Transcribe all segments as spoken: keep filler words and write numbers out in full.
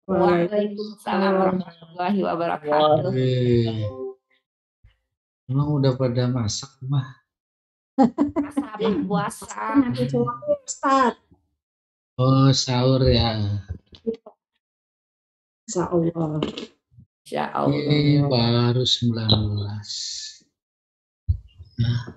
Waalaikumsalam warahmatullahi wabarakatuh. Wih, emang udah pada masak, mah? Habis puasa. Ustaz. Oh, sahur ya. Insya Allah. Insya Ini Allah. baru sembilan belas. Nah,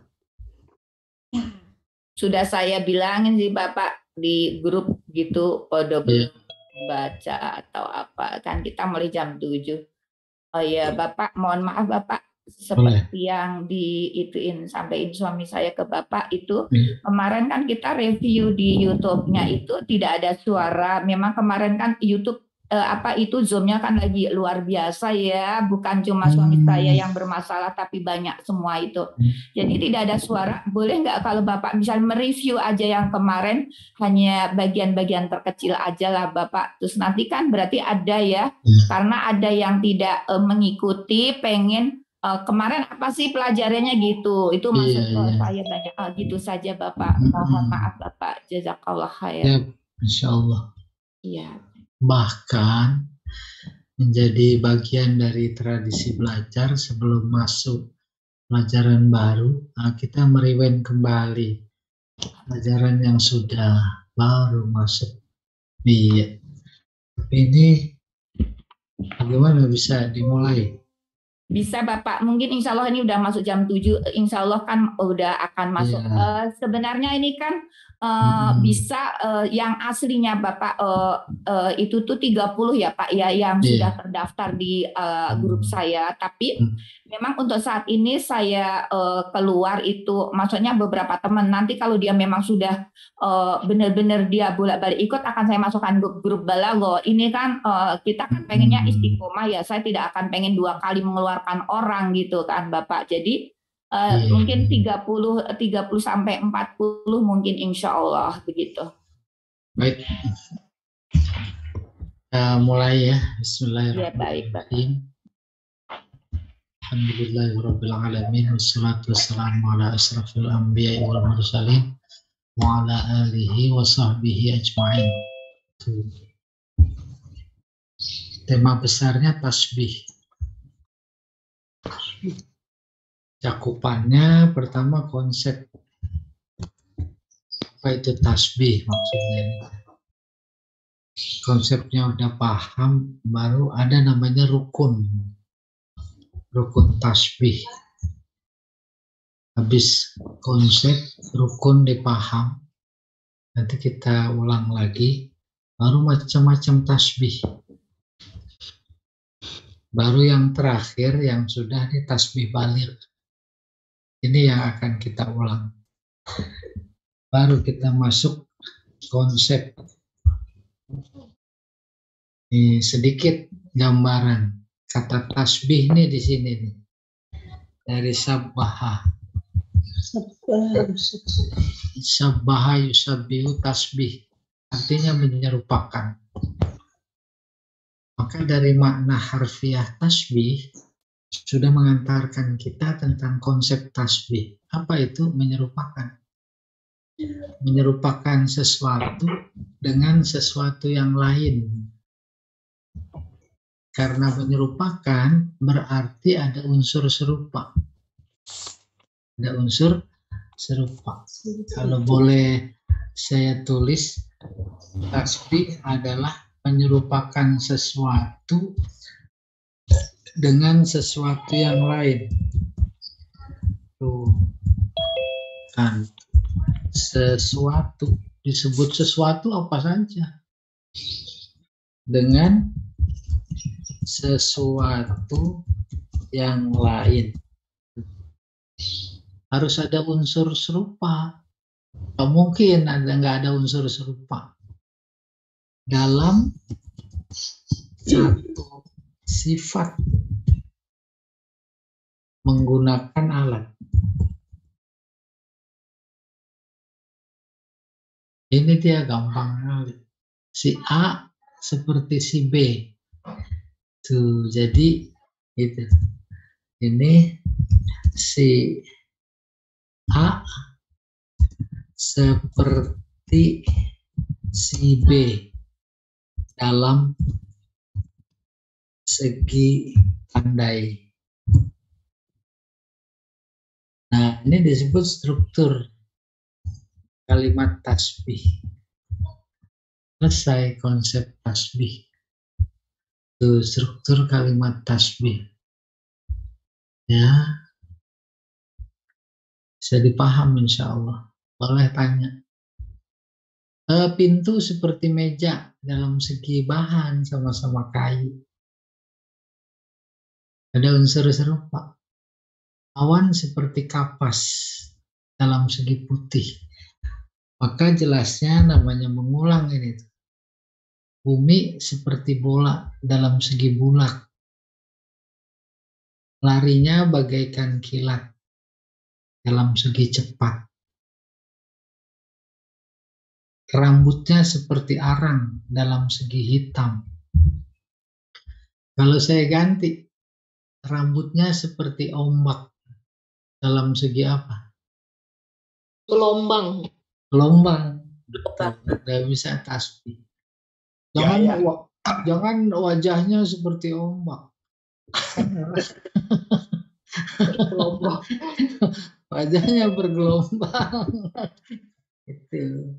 Sudah saya bilangin sih Bapak di grup gitu, kode iya. baca atau apa. Kan kita mulai jam tujuh. Oh iya Bapak, mohon maaf Bapak. Seperti yang diituin sampaikan suami saya ke Bapak itu, Iya. kemarin kan kita review di YouTube-nya itu tidak ada suara. Memang kemarin kan YouTube eh, apa itu Zoom-nya kan lagi luar biasa ya, bukan cuma suami Hmm. saya yang bermasalah tapi banyak semua itu. Jadi tidak ada suara. Boleh nggak kalau Bapak misalnya mereview aja yang kemarin hanya bagian-bagian terkecil aja lah Bapak. Terus nanti kan berarti ada ya, Iya. karena ada yang tidak eh, mengikuti, pengen Uh, kemarin apa sih pelajarannya gitu, itu maksud Iya, uh, iya. saya banyak uh, gitu saja Bapak. Mm-mm. Mohon maaf Bapak, jazakallah khair. Ya, insya Allah. Iya. Bahkan menjadi bagian dari tradisi belajar sebelum masuk pelajaran baru, nah kita merewind kembali pelajaran yang sudah baru masuk. Iya. Ini bagaimana bisa dimulai? Bisa Bapak, mungkin insya Allah ini udah masuk jam tujuh, insya Allah kan udah akan masuk. Iya. Uh, sebenarnya ini kan uh, Hmm. bisa uh, yang aslinya Bapak uh, uh, itu tuh tiga puluh ya Pak ya, yang Iya. sudah terdaftar di uh, grup saya. Tapi Hmm. memang untuk saat ini saya uh, keluar itu, maksudnya beberapa teman, nanti kalau dia memang sudah uh, benar-benar dia bolak-balik ikut, akan saya masukkan grup, grup balago. Ini kan uh, kita kan pengennya istiqomah ya, saya tidak akan pengen dua kali mengeluarkan orang gitu kan Bapak. Jadi uh, Iya. mungkin tiga puluh sampai empat puluh mungkin insya Allah begitu. Baik. Kita mulai ya. Ya baik Bapak. Bismillahirrahmanirrahim. Alhamdulillahirabbil alamin wassalatu wassalamu ala asrafil anbiya'i wal mursalin wa ala alihi wa sahbihi ajma'in. Tema besarnya tasbih. Cakupannya pertama konsep apa itu tasbih maksudnya. Konsepnya udah paham, baru ada namanya rukun. Rukun tasbih. Habis konsep rukun dipaham, nanti kita ulang lagi, baru macam-macam tasbih. Baru yang terakhir yang sudah di tasbih baligh. Ini yang akan kita ulang. Baru kita masuk konsep. Ini sedikit gambaran kata tasbih nih di sini nih. Dari sabbaha. Sabbaha yusabbihu tasbih. Artinya menyerupakan. Maka dari makna harfiah tasbih sudah mengantarkan kita tentang konsep tasbih. Apa itu menyerupakan? Menyerupakan sesuatu dengan sesuatu yang lain. Karena menyerupakan berarti ada unsur serupa. Ada unsur serupa. Kalau boleh saya tulis, tasbih adalah menyerupakan sesuatu dengan sesuatu yang lain. Tuh. Kan. Sesuatu. Disebut sesuatu apa saja. Dengan sesuatu yang lain. Harus ada unsur serupa. Tidak mungkin ada nggak ada unsur serupa dalam satu sifat menggunakan alat. Ini dia gampang sekali. Si A seperti si B. Tuh, jadi itu. Ini si A seperti si B dalam segi pandai. Nah, ini disebut struktur kalimat tasbih. Selesai konsep tasbih. Itu struktur kalimat tasbih. Ya, bisa dipaham insya Allah. Boleh tanya. E, pintu seperti meja dalam segi bahan sama-sama kayu. Ada unsur serupa. Awan seperti kapas dalam segi putih. Maka jelasnya namanya mengulang ini. Bumi seperti bola dalam segi bulat. Larinya bagaikan kilat dalam segi cepat. Rambutnya seperti arang dalam segi hitam. Kalau saya ganti, rambutnya seperti ombak dalam segi apa? Gelombang. Gelombang. Betul. Tidak bisa tasbih. Jangan, Ya, ya. wa- jangan wajahnya seperti ombak. Gelombang. Wajahnya bergelombang. Itu.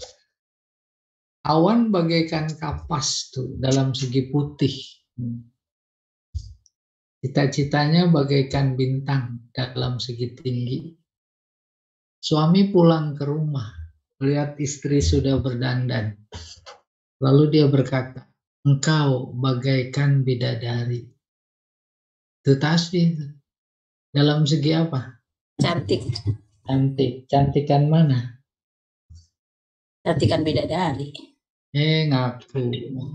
Awan bagaikan kapas tuh dalam segi putih. Cita-citanya bagaikan bintang dalam segi tinggi. Suami pulang ke rumah, melihat istri sudah berdandan. Lalu dia berkata, engkau bagaikan bidadari. Itu tasbih. Dalam segi apa? Cantik. Cantik. Cantikan mana? Cantikan bidadari. Eh, ngaku.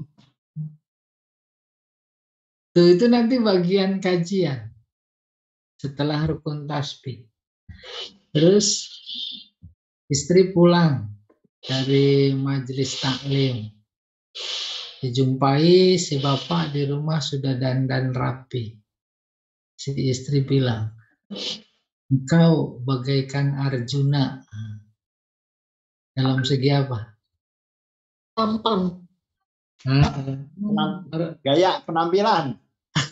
Tuh, itu nanti bagian kajian setelah rukun tasbih. Terus istri pulang dari majelis taklim. Dijumpai si bapak di rumah sudah dandan rapi. Si istri bilang, engkau bagaikan Arjuna. Dalam segi apa? Tampang. Nah, Gaya penampilan.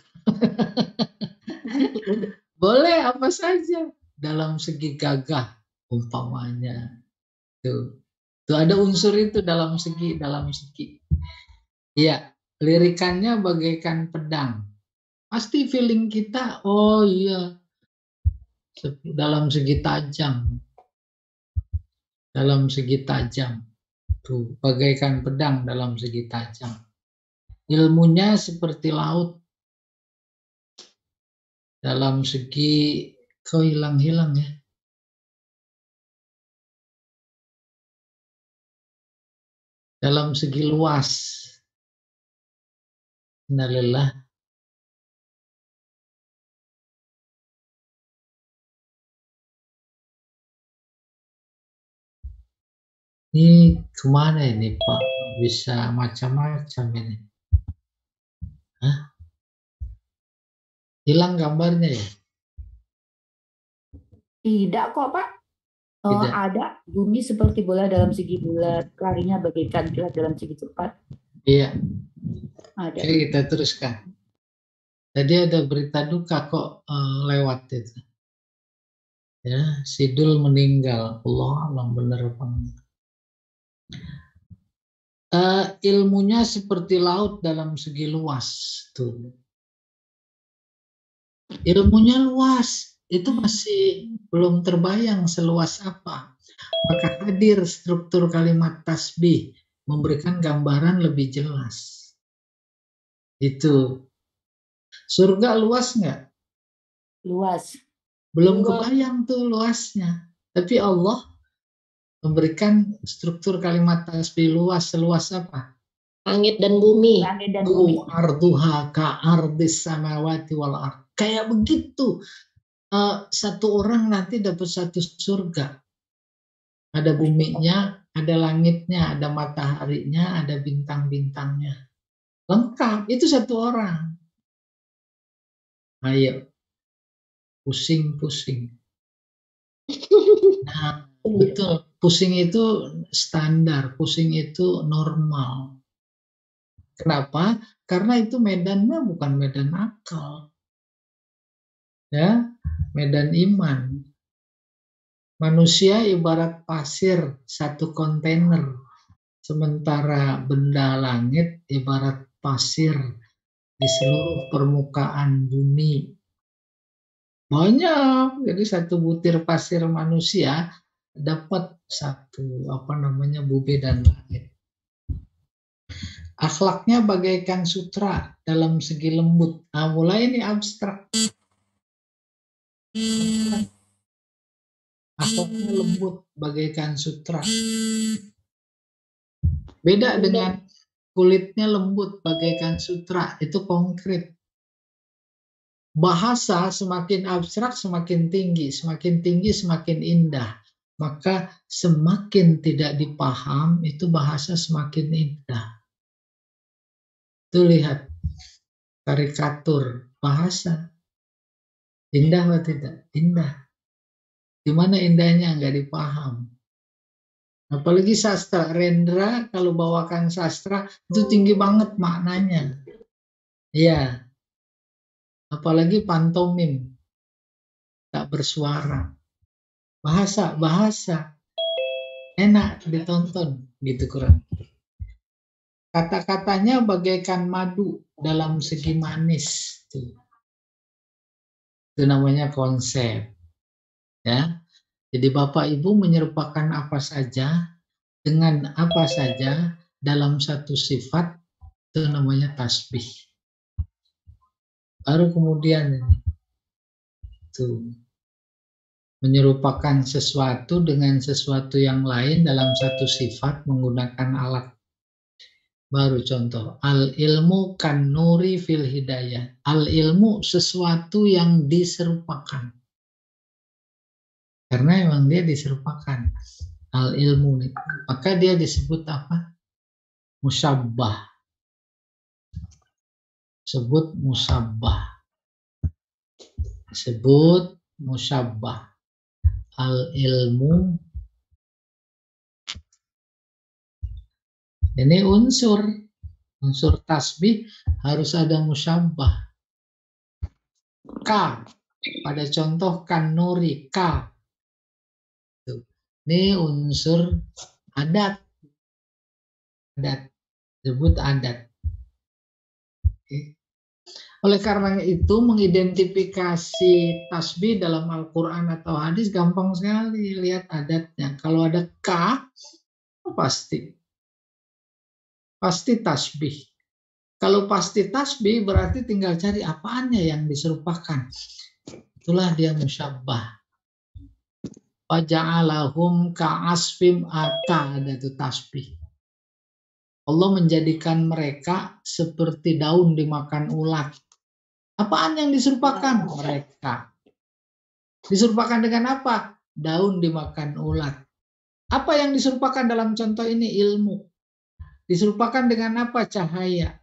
boleh apa saja dalam segi gagah umpamanya. Tuh. Tuh ada unsur itu dalam segi dalam segi. Iya, lirikannya bagaikan pedang. Pasti feeling kita, oh iya, dalam segi tajam. Dalam segi tajam. Tuh, bagaikan pedang dalam segi tajam. Ilmunya seperti laut. Dalam segi, kok hilang-hilang ya? Dalam segi luas. Innalillah. Ini kemana ini Pak? Bisa macam-macam ini. Hah? Hilang gambarnya ya? Tidak kok Pak. Oh, Tidak. ada bumi seperti bola dalam segi bulat, larinya bagaikan kilat dalam segi cepat. Iya. Ada. Oke, kita teruskan. Tadi ada berita duka kok uh, lewat itu. Ya, Sidul meninggal. Allah alam benar apa enggak. Uh, ilmunya seperti laut dalam segi luas tuh. Ilmunya luas, itu masih belum terbayang seluas apa. Maka hadir struktur kalimat tasbih memberikan gambaran lebih jelas. Itu. Surga luas nggak? Luas. Belum Luas. kebayang tuh luasnya. Tapi Allah memberikan struktur kalimat tasbih luas. Seluas apa? Langit dan bumi. Langit dan bumi. Arduha ka ardis samawati wal ard. Kayak begitu. Uh, satu orang nanti dapat satu surga. Ada buminya, ada langitnya, ada mataharinya, ada bintang-bintangnya. Lengkap. Itu satu orang. Ayo. Pusing-pusing. Nah, betul. Pusing itu standar. Pusing itu normal. Kenapa? Karena itu medannya bukan medan akal. Ya, medan iman. Manusia ibarat pasir satu kontainer, sementara benda langit ibarat pasir di seluruh permukaan bumi. Banyak, jadi satu butir pasir manusia dapat satu apa namanya bumi dan langit. Akhlaknya bagaikan sutra dalam segi lembut. Nah, mulai ini abstrak. Akhlaknya lembut bagaikan sutra. Beda dengan kulitnya lembut bagaikan sutra, itu konkret. Bahasa semakin abstrak semakin tinggi, semakin tinggi semakin indah. Maka semakin tidak dipaham, itu bahasa semakin indah. Itu lihat karikatur bahasa. Indah atau tidak? Indah. Di mana indahnya nggak dipaham. Apalagi sastra, Rendra kalau bawakan sastra itu tinggi banget maknanya. Iya. Apalagi pantomim, tak bersuara. Bahasa, bahasa. Enak ditonton, gitu kurang. Kata-katanya bagaikan madu dalam segi manis. Itu, itu namanya konsep. Ya. Jadi Bapak Ibu menyerupakan apa saja dengan apa saja dalam satu sifat, itu namanya tasbih. Baru kemudian itu menyerupakan sesuatu dengan sesuatu yang lain dalam satu sifat menggunakan alat. Baru contoh, al ilmu kan nuri fil hidayah. Al ilmu sesuatu yang diserupakan. Karena memang dia diserupakan. Al ilmu, maka dia disebut apa? Musyabbah. Sebut musyabbah. Sebut musyabbah. Al ilmu ini unsur unsur tasbih harus ada musyabbah. K pada contoh kan nuri K. Ini unsur adat. Adat. Sebut adat. Oke. Oleh karena itu mengidentifikasi tasbih dalam Al-Quran atau hadis gampang sekali. Lihat adatnya. Kalau ada K, pasti. Pasti tasbih. Kalau pasti tasbih berarti tinggal cari apaannya yang diserupakan. Itulah dia musyabbah. Waja'alahum ka'asfim aka, ada itu tasbih. Allah menjadikan mereka seperti daun dimakan ulat. Apaan yang diserupakan? Mereka. Diserupakan dengan apa? Daun dimakan ulat. Apa yang diserupakan dalam contoh ini? Ilmu. Diserupakan dengan apa? Cahaya.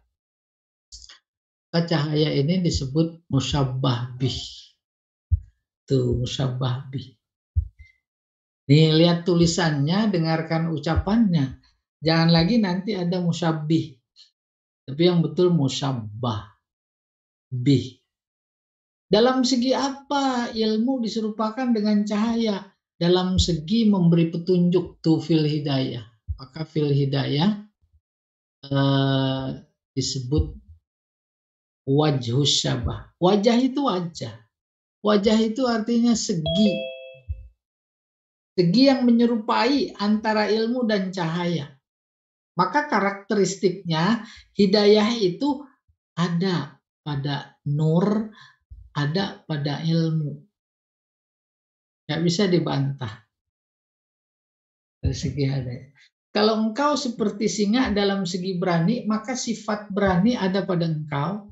Cahaya ini disebut musyabbah bih. Tuh, musyabbah bih. Nih, lihat tulisannya, dengarkan ucapannya. Jangan lagi nanti ada musyabbih. Tapi yang betul musyabbah bih. Dalam segi apa ilmu diserupakan dengan cahaya? Dalam segi memberi petunjuk tuh fil hidayah. Maka fil hidayah eh, disebut wajhus syabah. Wajah itu wajah. Wajah itu artinya segi. Segi yang menyerupai antara ilmu dan cahaya. Maka karakteristiknya hidayah itu ada pada nur, ada pada ilmu. Tidak bisa dibantah. Dari segi hidayah. Kalau engkau seperti singa dalam segi berani, maka sifat berani ada pada engkau,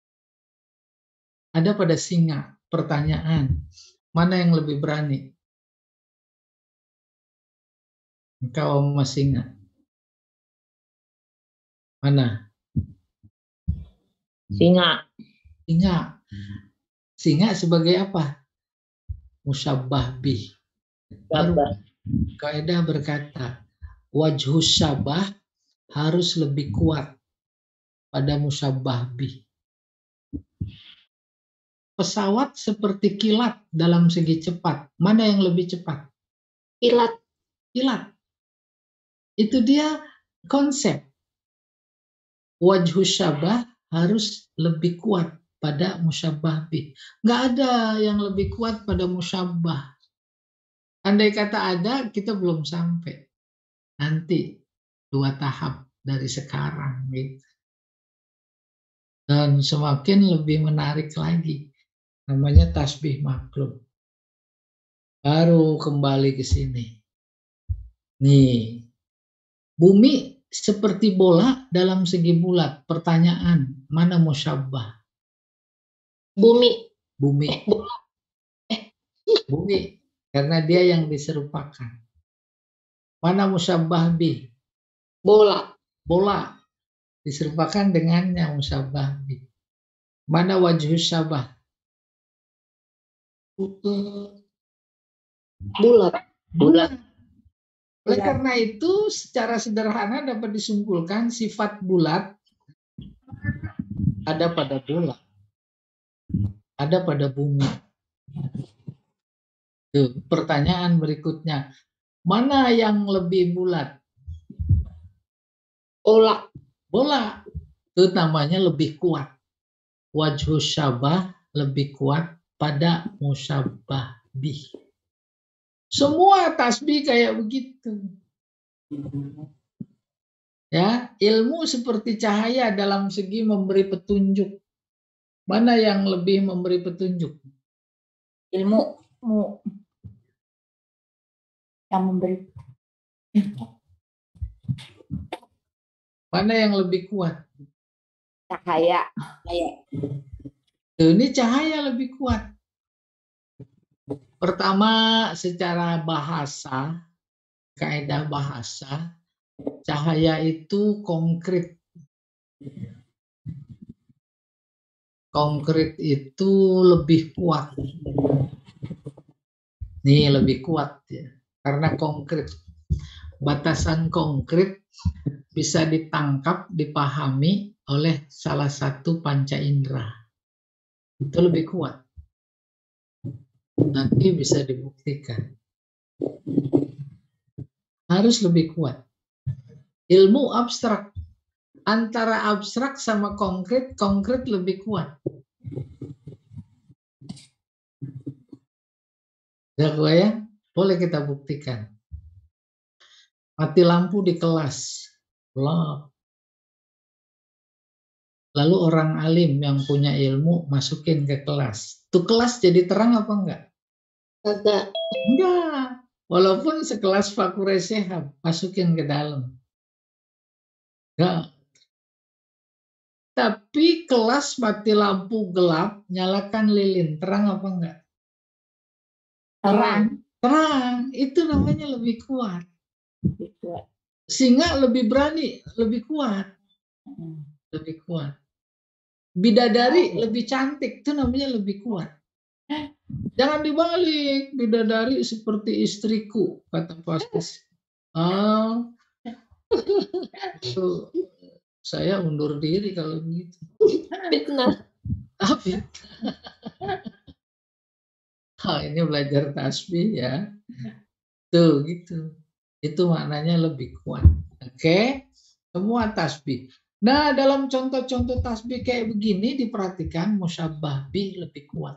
ada pada singa. Pertanyaan, mana yang lebih berani? Engkau sama singa. Mana? Singa. Singa. Singa sebagai apa? Musyabbah bih. Kaidah berkata, wajhus syabah harus lebih kuat. pada musyabbah bih. Pesawat seperti kilat dalam segi cepat. Mana yang lebih cepat? Kilat. Kilat. Itu dia konsep. Wajhu syabah harus lebih kuat pada musyabbah bih. Nggak ada yang lebih kuat pada musyabbah. Andai kata ada, kita belum sampai. Nanti dua tahap dari sekarang. Gitu. Dan semakin lebih menarik lagi. Namanya tasbih maklum. Baru kembali ke sini. Nih, bumi seperti bola dalam segi bulat. Pertanyaan, mana musyabbah? Bumi. Bumi. Eh, bola. Bumi. Karena dia yang diserupakan. Mana musyabbah bih? Bola. Bola. Diserupakan dengannya musyabbah bih. Mana wajhu syabah? Hmm. Bulat. Bulat. Oleh karena itu, secara sederhana dapat disimpulkan sifat bulat ada pada bola, ada pada bumi. Tuh, pertanyaan berikutnya, mana yang lebih bulat? Bola. Bola. Itu namanya lebih kuat. Wajhu syabah lebih kuat pada musyabbah bih. Semua tasbih kayak begitu. Ya, ilmu seperti cahaya dalam segi memberi petunjuk. Mana yang lebih memberi petunjuk? Ilmu yang memberi. Mana yang lebih kuat? Cahaya. Tuh, ini cahaya lebih kuat. Pertama, secara bahasa, kaidah bahasa, cahaya itu konkret. Konkret itu lebih kuat. Nih, lebih kuat ya. Karena konkret. Batasan konkret bisa ditangkap, dipahami oleh salah satu panca indera. Itu lebih kuat. Nanti bisa dibuktikan. Harus lebih kuat. Ilmu abstrak. Antara abstrak sama konkret, konkret lebih kuat. Ya, boleh kita buktikan. Mati lampu di kelas. Loh. Lalu orang alim yang punya ilmu masukin ke kelas. Tuh kelas jadi terang apa enggak? Kagak. Enggak. Walaupun sekelas Fakure Shihab, masukin ke dalam. Enggak. Tapi kelas mati lampu gelap, nyalakan lilin. Terang apa enggak? Terang. Terang. Itu namanya lebih kuat. Singa lebih berani, lebih kuat. Lebih kuat. Bidadari lebih cantik, itu namanya lebih kuat. Jangan dibalik, bidadari seperti istriku, kata pastis. Oh, itu saya undur diri kalau begitu. Fitnah. Ah, fitnah. Oh, ini belajar tasbih ya. Tuh gitu. Itu maknanya lebih kuat. Oke, semua tasbih. Nah, dalam contoh-contoh tasbih kayak begini diperhatikan musyabbah bih lebih kuat.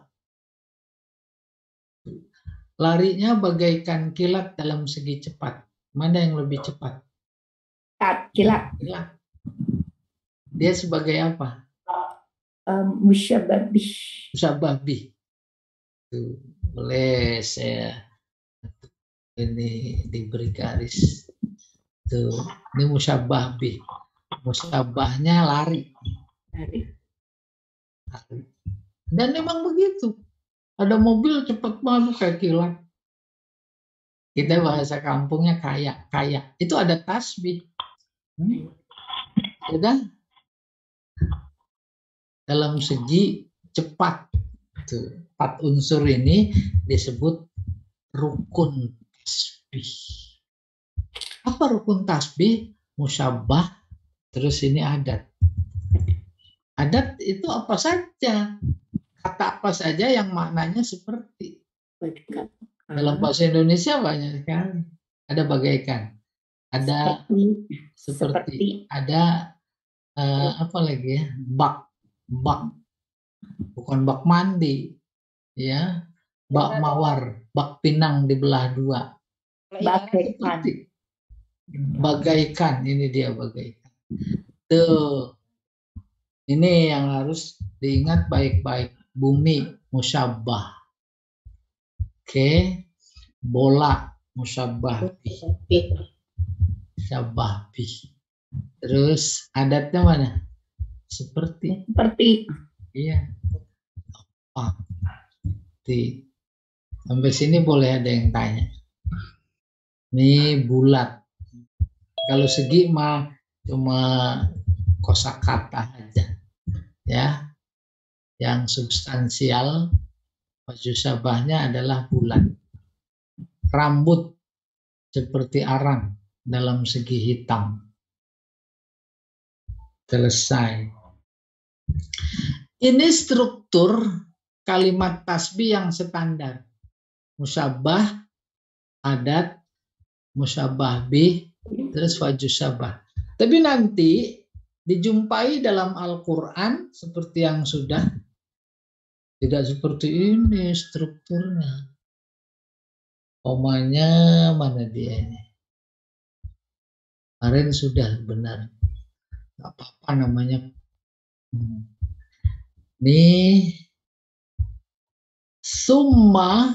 Larinya bagaikan kilat dalam segi cepat. Mana yang lebih cepat? Kilat. Kilat. Dia sebagai apa? Um, musyabbah bih. Musyabbah bih. Tuh, boleh saya ini diberi garis. Tuh, ini musyabbah bih. Musyabbahnya lari. lari. Dan memang begitu. Ada mobil cepat banget kayak kilat. Kita bahasa kampungnya kaya, kaya. Itu ada tasbih. Hmm. Ya kan? Dalam segi cepat. Tuh, empat unsur ini disebut rukun tasbih. Apa rukun tasbih? Musyabbah, terus ini adat. Adat itu apa saja, kata apa saja yang maknanya seperti. Dalam bahasa Indonesia banyak sekali. Ada bagaikan, ada Seperti. seperti, Seperti. ada eh, apa lagi ya, bak, bak, bukan bak mandi, ya, bak mawar, bak pinang dibelah dua. Bagaikan. Seperti, bagaikan, ini dia bagaikan. Tuh, ini yang harus diingat baik-baik. Bumi musyabbah. Oke, bola musyabbah bih. Musyabbah bih. Terus adatnya mana? Seperti. Seperti. Iya. Apa? Di, sampai sini boleh ada yang tanya. Ini bulat. Kalau segi mah cuma kosakata aja. Ya. Yang substansial wajhu syabahnya adalah bulat. Rambut seperti arang dalam segi hitam. Selesai. Ini struktur kalimat tasbih yang standar. Musyabbah, adat, musyabbah bih, terus wajhu syabah. Tapi nanti dijumpai dalam Al-Quran seperti yang sudah, tidak seperti ini strukturnya. Komanya mana dia ini? Kemarin sudah benar. Gak apa-apa namanya. Hmm. Nih, summa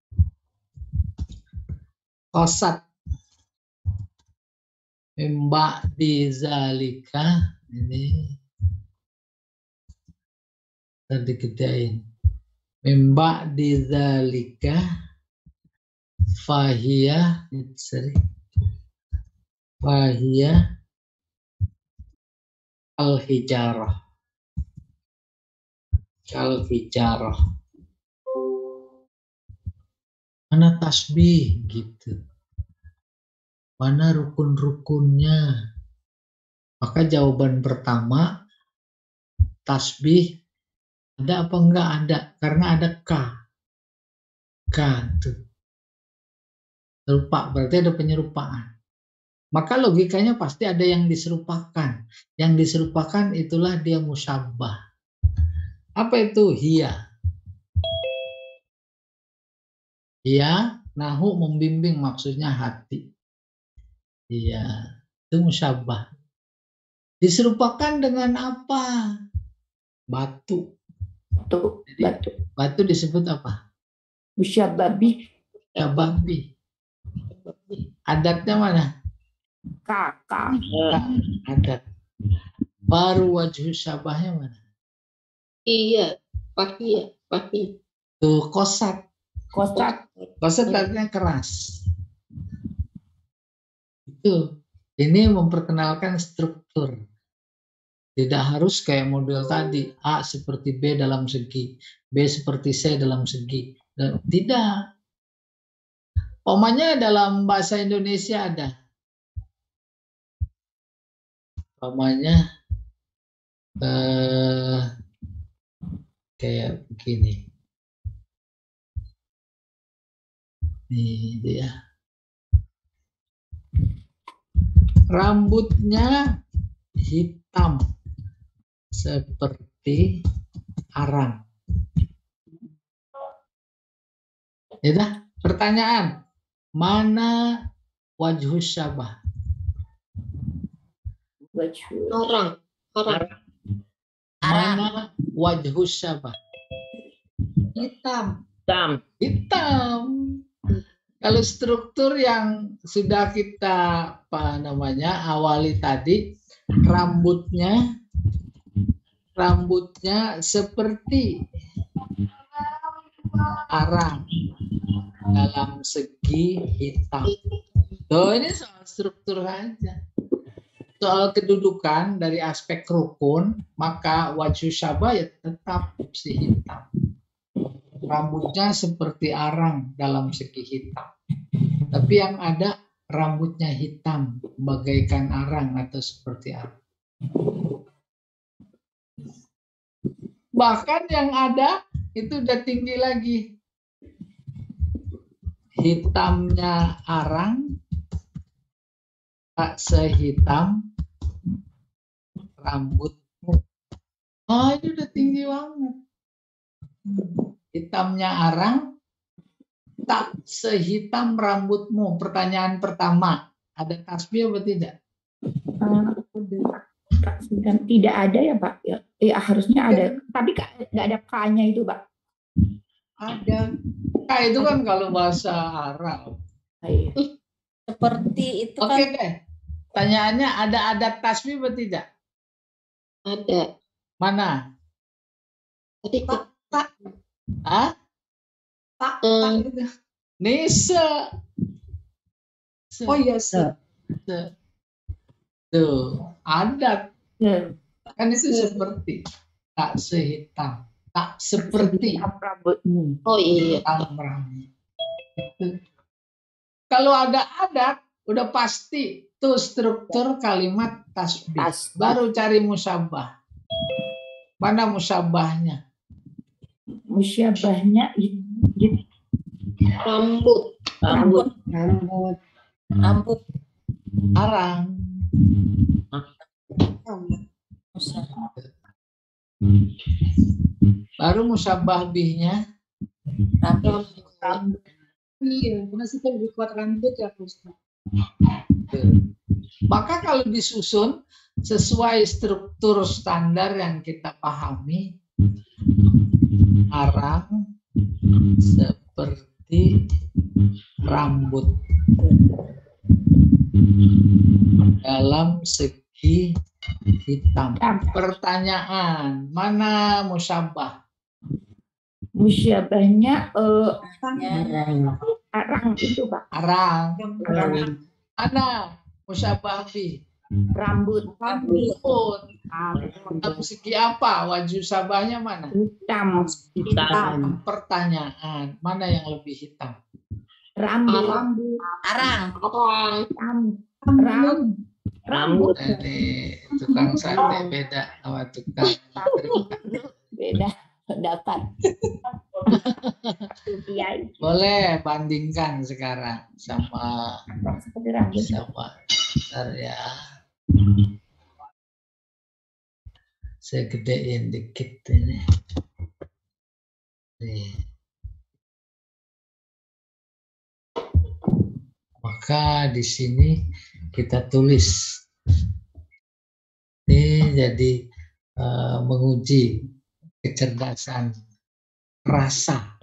kosat mbak di zalika, ini tadi gedein. Mbak di zalika fahiyah, sorry, fahiyah al-hijarah. Al-hijarah. Mana tasbih gitu. Mana rukun-rukunnya? Maka jawaban pertama, tasbih ada apa enggak? Ada, karena ada K. K tuh. Serupa, berarti ada penyerupaan. Maka logikanya pasti ada yang diserupakan. Yang diserupakan itulah dia musyabbah. Apa itu? Hiya. Hiya, nahu membimbing, maksudnya hati. Iya, itu musyabbah. Diserupakan dengan apa? Batu. Batu. Jadi, Batu. batu disebut apa? Musyabbah bih. Musyabbah bih. Adatnya mana? Kakak. Adat. Baru wajhu syabahnya mana? Iya, pakai, pakai. Tuh kosat. Kosat. Kosat artinya keras. Itu. Ini memperkenalkan struktur. Tidak harus kayak model tadi, A seperti B dalam segi, B seperti C dalam segi. Tidak. Omanya dalam bahasa Indonesia ada. Omanya eh, kayak begini. Ini dia. Rambutnya hitam seperti arang. Ya, pertanyaan, mana wajhu syabah? Orang, orang. Mana wajhu syabah? Hitam. Hitam. Hitam. Kalau struktur yang sudah kita apa namanya awali tadi, rambutnya rambutnya seperti arang dalam segi hitam. Tuh, ini soal struktur aja. Soal kedudukan dari aspek rukun, maka wajhu syabah ya tetap si hitam. Rambutnya seperti arang dalam segi hitam. Tapi yang ada rambutnya hitam, bagaikan arang atau seperti arang. Bahkan yang ada itu udah tinggi lagi. Hitamnya arang tak sehitam rambutmu. Oh, ini udah tinggi banget. Hitamnya arang tak sehitam rambutmu. Pertanyaan pertama, ada tasbih atau tidak? Uh, dan tidak ada ya Pak? Ya, ya harusnya ada. Tapi nggak ada K-nya itu Pak. Ada. K itu kan kalau bahasa Arab. Seperti itu kan. Oke deh. Pertanyaannya, ada adat tasbih atau tidak? Ada. Mana? Tadi Tak, tak. Hah? Tak, Eh, tak. Nisa. Oh iya, se. Se. Tuh, adat. Ya. Kan itu seperti. Tak sehitam. Tak seperti. Rambutmu. oh iya. Hitam rambut. Itu. Kalau ada adat, udah pasti tuh struktur kalimat tasbih. Tasbih. Baru cari musyabah. Mana musyabahnya? Musyabahnya gitu. Rambut. Rambut. Rambut. Rambut. Arang. Baru musyabah bihnya. Rambut. Rambut. Iya, masih lebih kuat rambut ya, Ustaz. Maka kalau disusun sesuai struktur standar yang kita pahami, arang seperti rambut dalam segi hitam. Pertanyaan, mana musyabah? Musyabahnya eh, Ya. arang itu Pak. Arang. Arang. Mana musyabah bih? Rambut. Rambut. Dalam segi apa? Wajah sabahnya mana? Hitam. Hitam. Pertanyaan, mana yang lebih hitam? Rambut. Rambut. Arang. Arang. Hitam. Rambut. Rambut. Ini tukang sate beda sama tukang Beda pendapat. Kiai. boleh bandingkan sekarang sama Seperti rambut. sama bentar ya. Saya gedein dikit ini. Nih. Maka di sini kita tulis. Ini jadi uh, menguji kecerdasan rasa.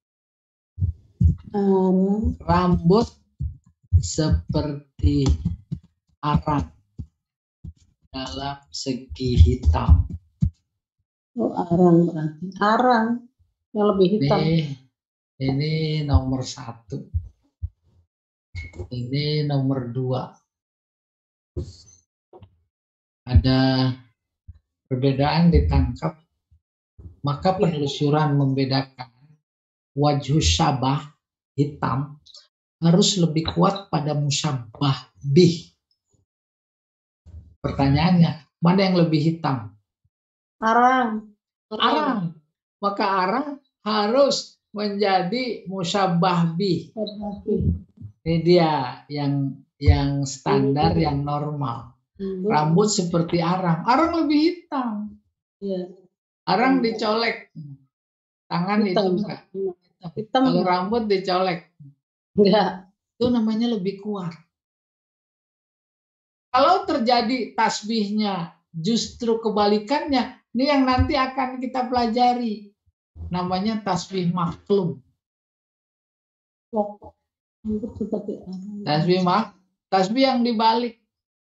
Um, Rambut seperti arang dalam segi hitam. oh, arang berarti. Arang yang lebih hitam. Ini, ini nomor satu. Ini nomor dua. Ada perbedaan ditangkap. Maka penelusuran membedakan wajhu syabah hitam harus lebih kuat pada musyabah bih. Pertanyaannya, mana yang lebih hitam? Arang. Arang. Maka arang harus menjadi musyabah bih. Ini dia yang yang standar, yang normal. Rambut seperti arang. Arang lebih hitam. Iya. Arang dicolek. Tangan Hitam. itu enggak. Hitam. Kalau rambut dicolek, Enggak. itu namanya lebih kuat. Kalau terjadi tasbihnya justru kebalikannya, ini yang nanti akan kita pelajari. Namanya tasbih maklum. Rambut seperti arang. Tasbih mak, tasbih yang dibalik.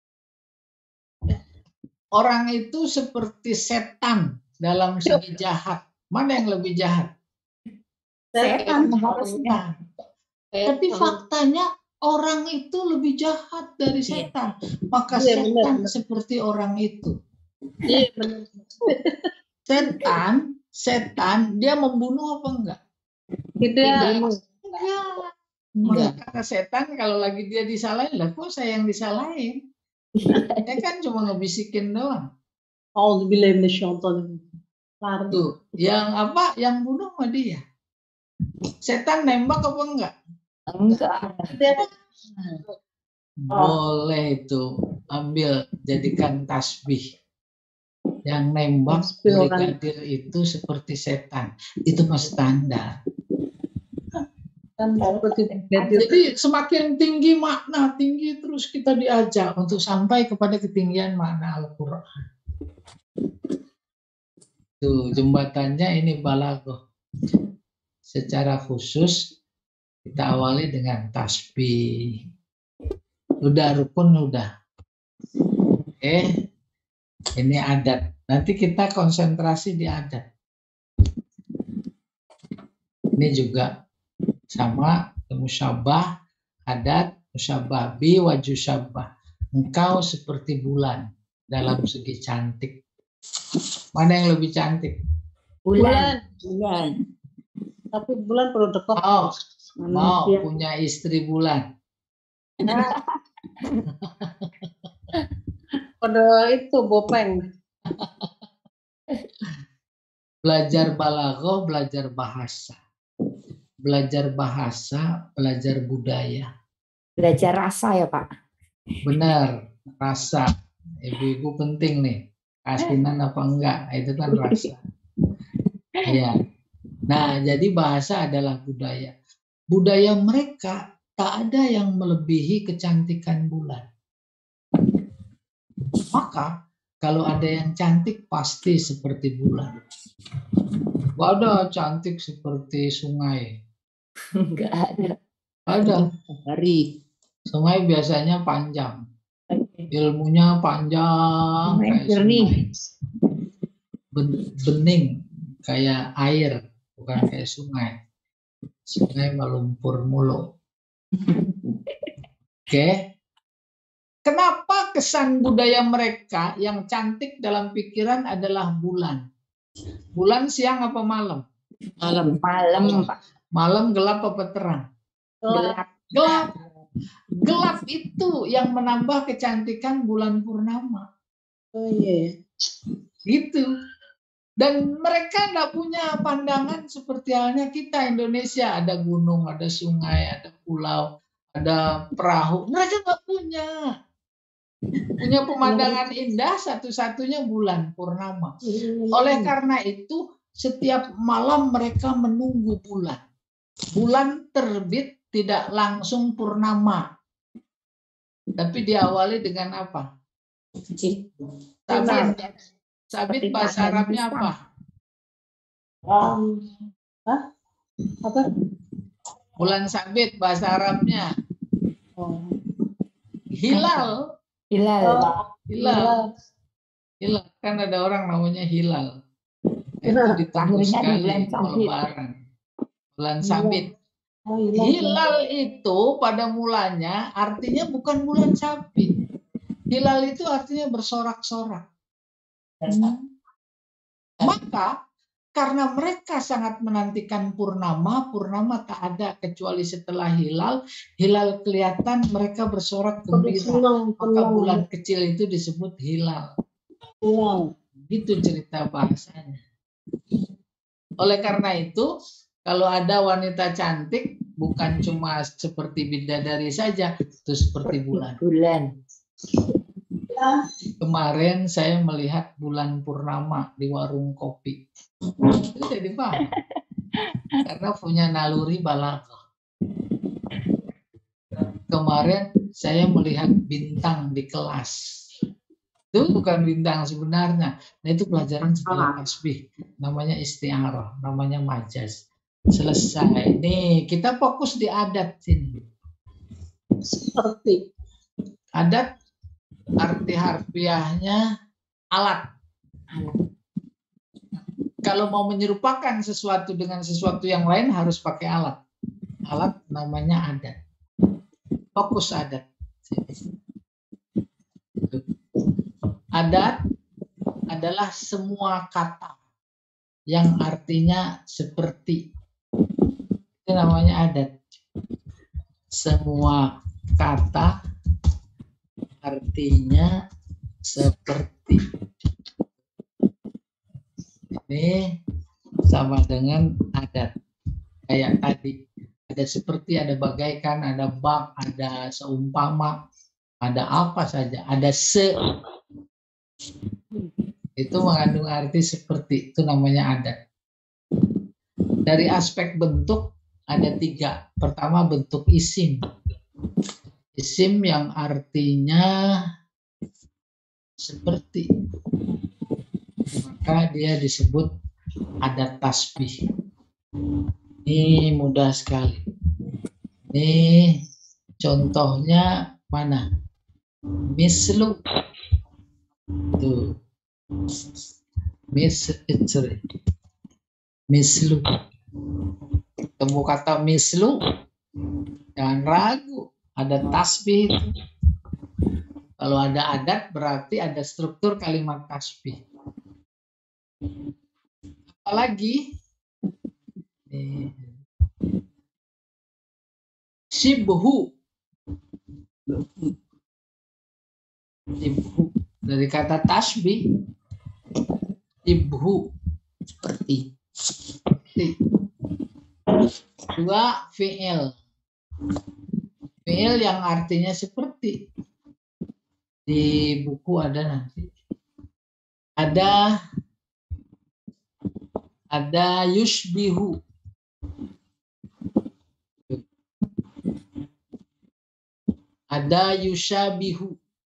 Orang itu seperti setan dalam segi jahat. Mana yang lebih jahat? Setan. Setan. Tapi faktanya orang itu lebih jahat dari setan. Maka Iya, setan benar, benar. seperti orang itu. Iya, benar. Setan, setan dia membunuh apa enggak? Tidak. Enggak. Maka kata setan kalau lagi dia disalahin, lah kok saya yang disalahin? Dia kan cuma ngebisikin doang. Auzubillahi minasyaitonir rajim. Lari. Tuh, yang apa? Yang bunuh mah dia. Setan nembak apa enggak? Enggak. Boleh itu ambil jadikan tasbih. Yang nembak Tasbih orang. brigadir itu seperti setan. Itu mah standar. Kan seperti brigadir. Jadi semakin tinggi makna, tinggi terus kita diajak untuk sampai kepada ketinggian makna Al-Quran. Tuh, jembatannya ini balaghah. Secara khusus kita awali dengan tasbih. Udah rukun udah. Oke. Ini adat. Nanti kita konsentrasi di adat. Ini juga sama musyabah, adat, musyabah bi wajusyabah. Engkau seperti bulan dalam segi cantik. Mana yang lebih cantik? Bulan. Bulan. Tapi bulan perlu dekat. Oh, mau Manusia. punya istri bulan. Pada itu bopeng. Belajar balaghah, belajar bahasa. Belajar bahasa, belajar budaya. Belajar rasa ya Pak. Benar, rasa. Ibu-ibu penting nih. Asinan apa enggak? Itu kan rasa. Iya. Nah, jadi bahasa adalah budaya. Budaya mereka tak ada yang melebihi kecantikan bulan. Maka kalau ada yang cantik pasti seperti bulan. Gak ada cantik seperti sungai. Enggak ada. Ada. Hari. Sungai biasanya panjang. Ilmunya panjang. Sungai Kayak jernih. Ben- bening. Kayak air. Bukan kayak sungai. Sungai melumpur mulu. Oke. Kenapa kesan budaya mereka yang cantik dalam pikiran adalah bulan? Bulan siang apa malam? Malam. Malam Pak. Malam gelap apa terang? Gelap. Gelap. Gelap itu yang menambah kecantikan bulan purnama. Oh iya. Gitu. Dan mereka tidak punya pandangan seperti halnya kita Indonesia. Ada gunung, ada sungai, ada pulau, ada perahu. Mereka nggak punya. Punya pemandangan indah satu-satunya bulan purnama. Oleh karena itu, setiap malam mereka menunggu bulan. Bulan terbit tidak langsung purnama. Tapi diawali dengan apa? Sabit. Sabit bahasa Arabnya apa? Um, hah? Apa? Bulan sabit bahasa Arabnya. Oh. Hilal. Hilal. Oh, Hilal. Hilal. Kan ada orang namanya Hilal. Itu ditunggu Lahirnya di sekali bulan mau Sabit. lebaran. Bulan sabit. Oh, hilal. Hilal itu pada mulanya artinya bukan bulan sabit. Hilal itu artinya bersorak-sorak. Maka karena mereka sangat menantikan purnama, purnama tak ada kecuali setelah hilal. Hilal kelihatan mereka bersorak gembira. Senang, Maka senang. bulan kecil itu disebut hilal. Hilal. Itu cerita bahasanya. Oleh karena itu, kalau ada wanita cantik, bukan cuma seperti bidadari saja, itu seperti bulan. Bulan. Kemarin saya melihat bulan purnama di warung kopi. Itu jadi paham. Karena punya naluri balaghah. Kemarin saya melihat bintang di kelas. Itu bukan bintang sebenarnya. Nah, itu pelajaran setelah tasbih. Namanya isti'arah, namanya majaz. Selesai. Nih, kita fokus di adat sini. Seperti. Adat arti harfiahnya alat. Kalau mau menyerupakan sesuatu dengan sesuatu yang lain harus pakai alat. Alat namanya adat. Fokus adat. Adat adalah semua kata yang artinya seperti. Itu namanya adat. Semua kata artinya seperti. Ini sama dengan adat. Kayak tadi, ada seperti, ada bagaikan, ada bak, ada seumpama, ada apa saja, ada se. Itu mengandung arti seperti, itu namanya adat. Dari aspek bentuk ada tiga. Pertama bentuk isim. Isim yang artinya seperti, maka dia disebut adat tasbih. Ini mudah sekali. Ini contohnya mana? Mislu. Tuh. Mis mislu. Ketemu kata mislu, jangan ragu. Ada tasbih itu. Kalau ada adat berarti ada struktur kalimat tasbih. Apalagi Sibhu. Sibhu dari kata tasbih. Sibhu seperti. Seperti. Dua fi'il. Fi'il yang artinya seperti. Di buku ada nanti. Ada ada yushbihu. Ada yushabihu.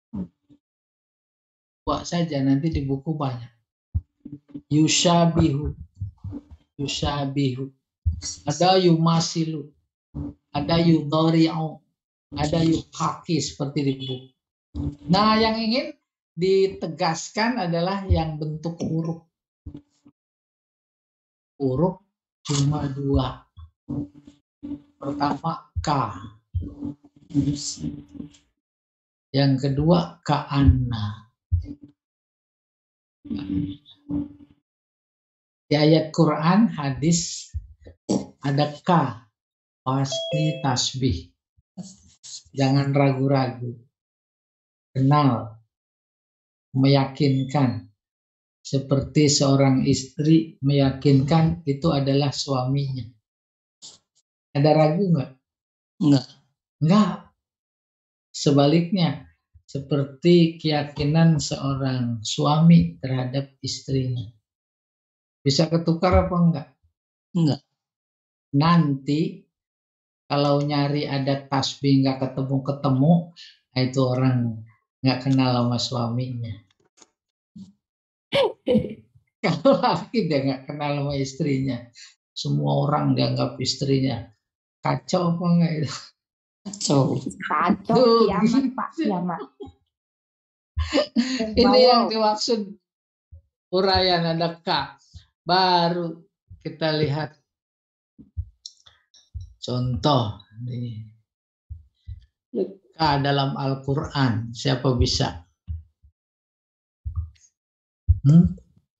Buat saja nanti di buku banyak. Yushabihu. Yushabihu. Ada yumasilu. Ada yudhari'u. Ada yuhaki seperti di buku. Nah, yang ingin ditegaskan adalah yang bentuk huruf. Huruf cuma dua. Pertama K. Yang kedua ka'anna. Di ayat Quran, hadis ada K. Pasti tasbih. Jangan ragu-ragu. Kenal, meyakinkan, seperti seorang istri meyakinkan itu adalah suaminya. Ada ragu nggak? Enggak. Enggak. Sebaliknya, seperti keyakinan seorang suami terhadap istrinya. Bisa ketukar apa enggak? Enggak. Nanti kalau nyari adat tasbih nggak ketemu-ketemu, itu orang nggak kenal sama suaminya. Kalau laki dia nggak kenal sama istrinya, semua orang dianggap istrinya. Kacau apa enggak itu? Kacau. Kacau, kiamat Pak, kiamat. Ini yang dimaksud uraian ada K. Baru kita lihat contoh nih. K dalam Al-Quran, siapa bisa? Hmm?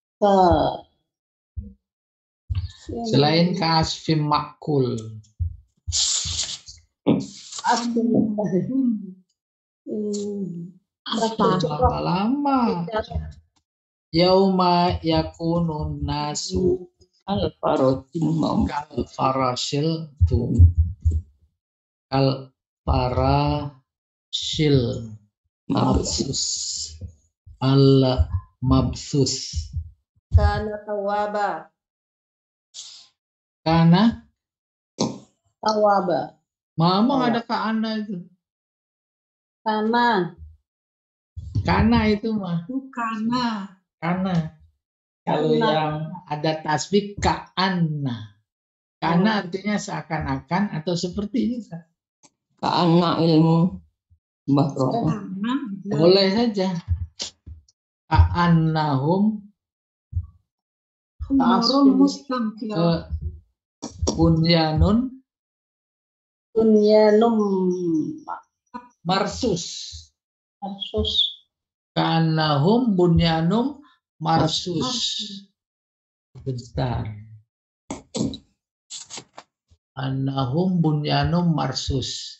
Selain kasfim makul. Lama-lama. Yauma yakunun nasu kal farasil tum. Kal farasil mabsus. Al mabsus. Kana tawaba. Karena Tawaba. mama ada kana itu. Kana. Kana itu mah. Kana. Kana. Kalau Kana. yang ada tasbih ka'anna. Kana artinya seakan-akan atau seperti itu. Ka'anna ilmu Mbah Rono. Boleh saja. Ka'annahum uh, bunyanun Bunyanum marsus. marsus. Ka'annahum bunyanum marsus. Bentar. Annahum bunyanum marsus.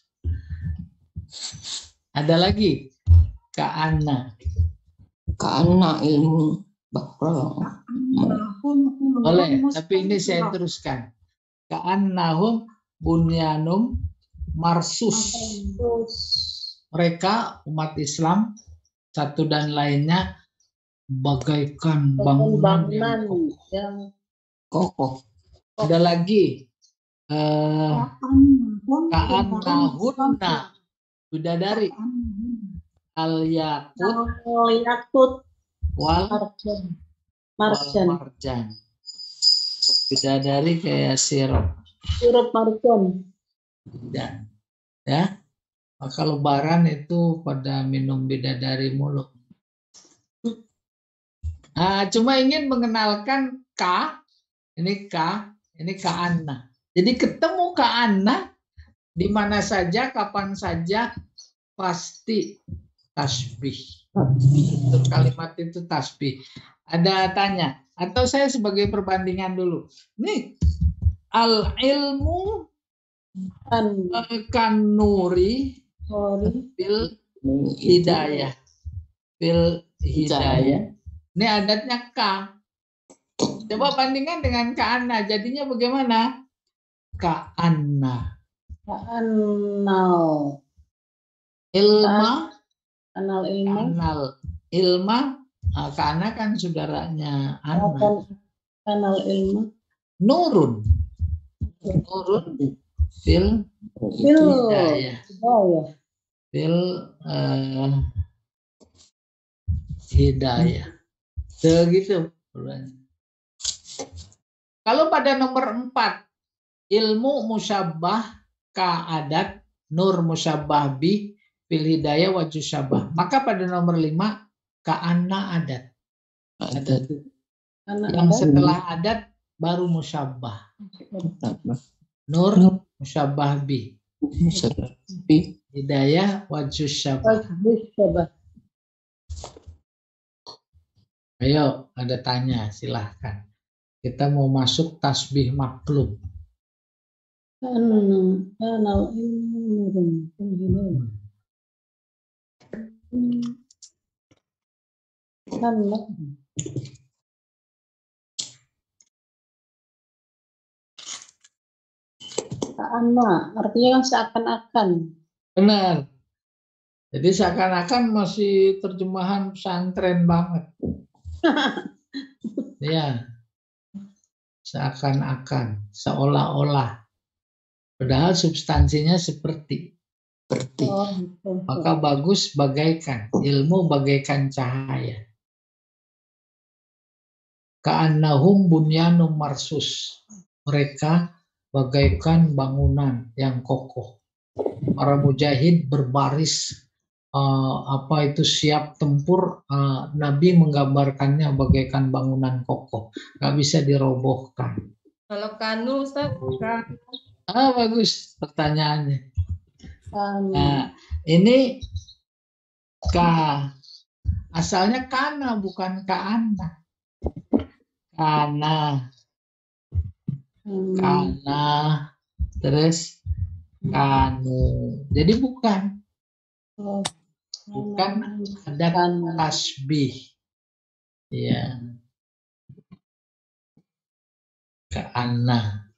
Ada lagi. Ka'anna. Ka'anna ilmu Bakro. Boleh, tapi ini saya teruskan. Ka'annahum bunyanum marsus. Mereka umat Islam satu dan lainnya bagaikan bangunan yang kokoh. yang Kokoh. Ada lagi eh ka'annahunna bidadari al-yaqut yakut wal marjan wal marjan marjan. Bidadari kayak sirup. sirup marjan. Dan ya, maka lebaran itu pada minum bidadari mulu. Nah, cuma ingin mengenalkan K, ini K, ini Ka'anna. Jadi ketemu Ka'anna di mana saja, kapan saja pasti tasbih. Itu kalimat itu tasbih. Ada tanya, atau saya sebagai perbandingan dulu. Nih, al ilmu Kan kan nuri Sorry. bil hidayah. Bil hidayah. Ini adatnya K. Coba bandingkan dengan Ka'anna. Jadinya bagaimana? Ka'anna. Kanal Ilma. kanal ilmu Kanal. Ilma. Nah, Ka'anna kan saudaranya Anna. kanal ilmu Nurun. Nurun. Bil Bil hidayah. hidayah. Bil uh, hidayah. Begitu. Kalau pada nomor empat, ilmu musyabbah ka'adat, nur musyabbah bi, fil hidayah wajh syabah. Maka pada nomor lima, ka'anna adat. Adat. Anak Yang ada setelah adat baru musyabbah. Nur musyabbah bi. Hidayah wajh syabah. wajib coba. Ayo, ada tanya, silahkan. Kita mau masuk tasbih maklum. Kanal kanal ilmu fil hidayah. Kanal Ka'anna artinya kan seakan-akan. Benar. Jadi seakan-akan masih terjemahan pesantren banget. Ya, seakan-akan, seolah-olah. Padahal substansinya seperti. Seperti. Oh, gitu. Maka bagus bagaikan, ilmu bagaikan cahaya. Ka'annahum bunyanum marsus. Mereka bagaikan bangunan yang kokoh. Para mujahid berbaris uh, apa itu siap tempur. uh, Nabi menggambarkannya bagaikan bangunan kokoh, nggak bisa dirobohkan. Kalau kanu Ustaz, kan Ah, bagus pertanyaannya. Kanal Nah, ini K, asalnya kana bukan Ka'anna. Kana, kana, terus kanu. Jadi bukan, oh, bukan ada kanal. tasbih. Ya. Ka'anna.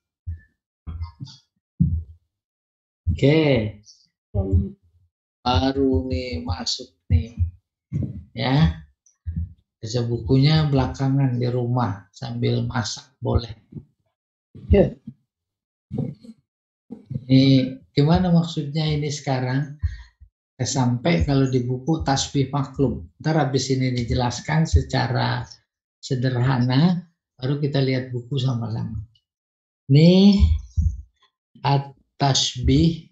Oke, baru nih masuk nih. Ya. Baca bukunya belakangan di rumah sambil masak boleh. Ya. Ini gimana maksudnya ini sekarang? Sampai kalau di buku tasbih maklum. Ntar habis ini dijelaskan secara sederhana, baru kita lihat buku sama-sama. Ini at-tasbih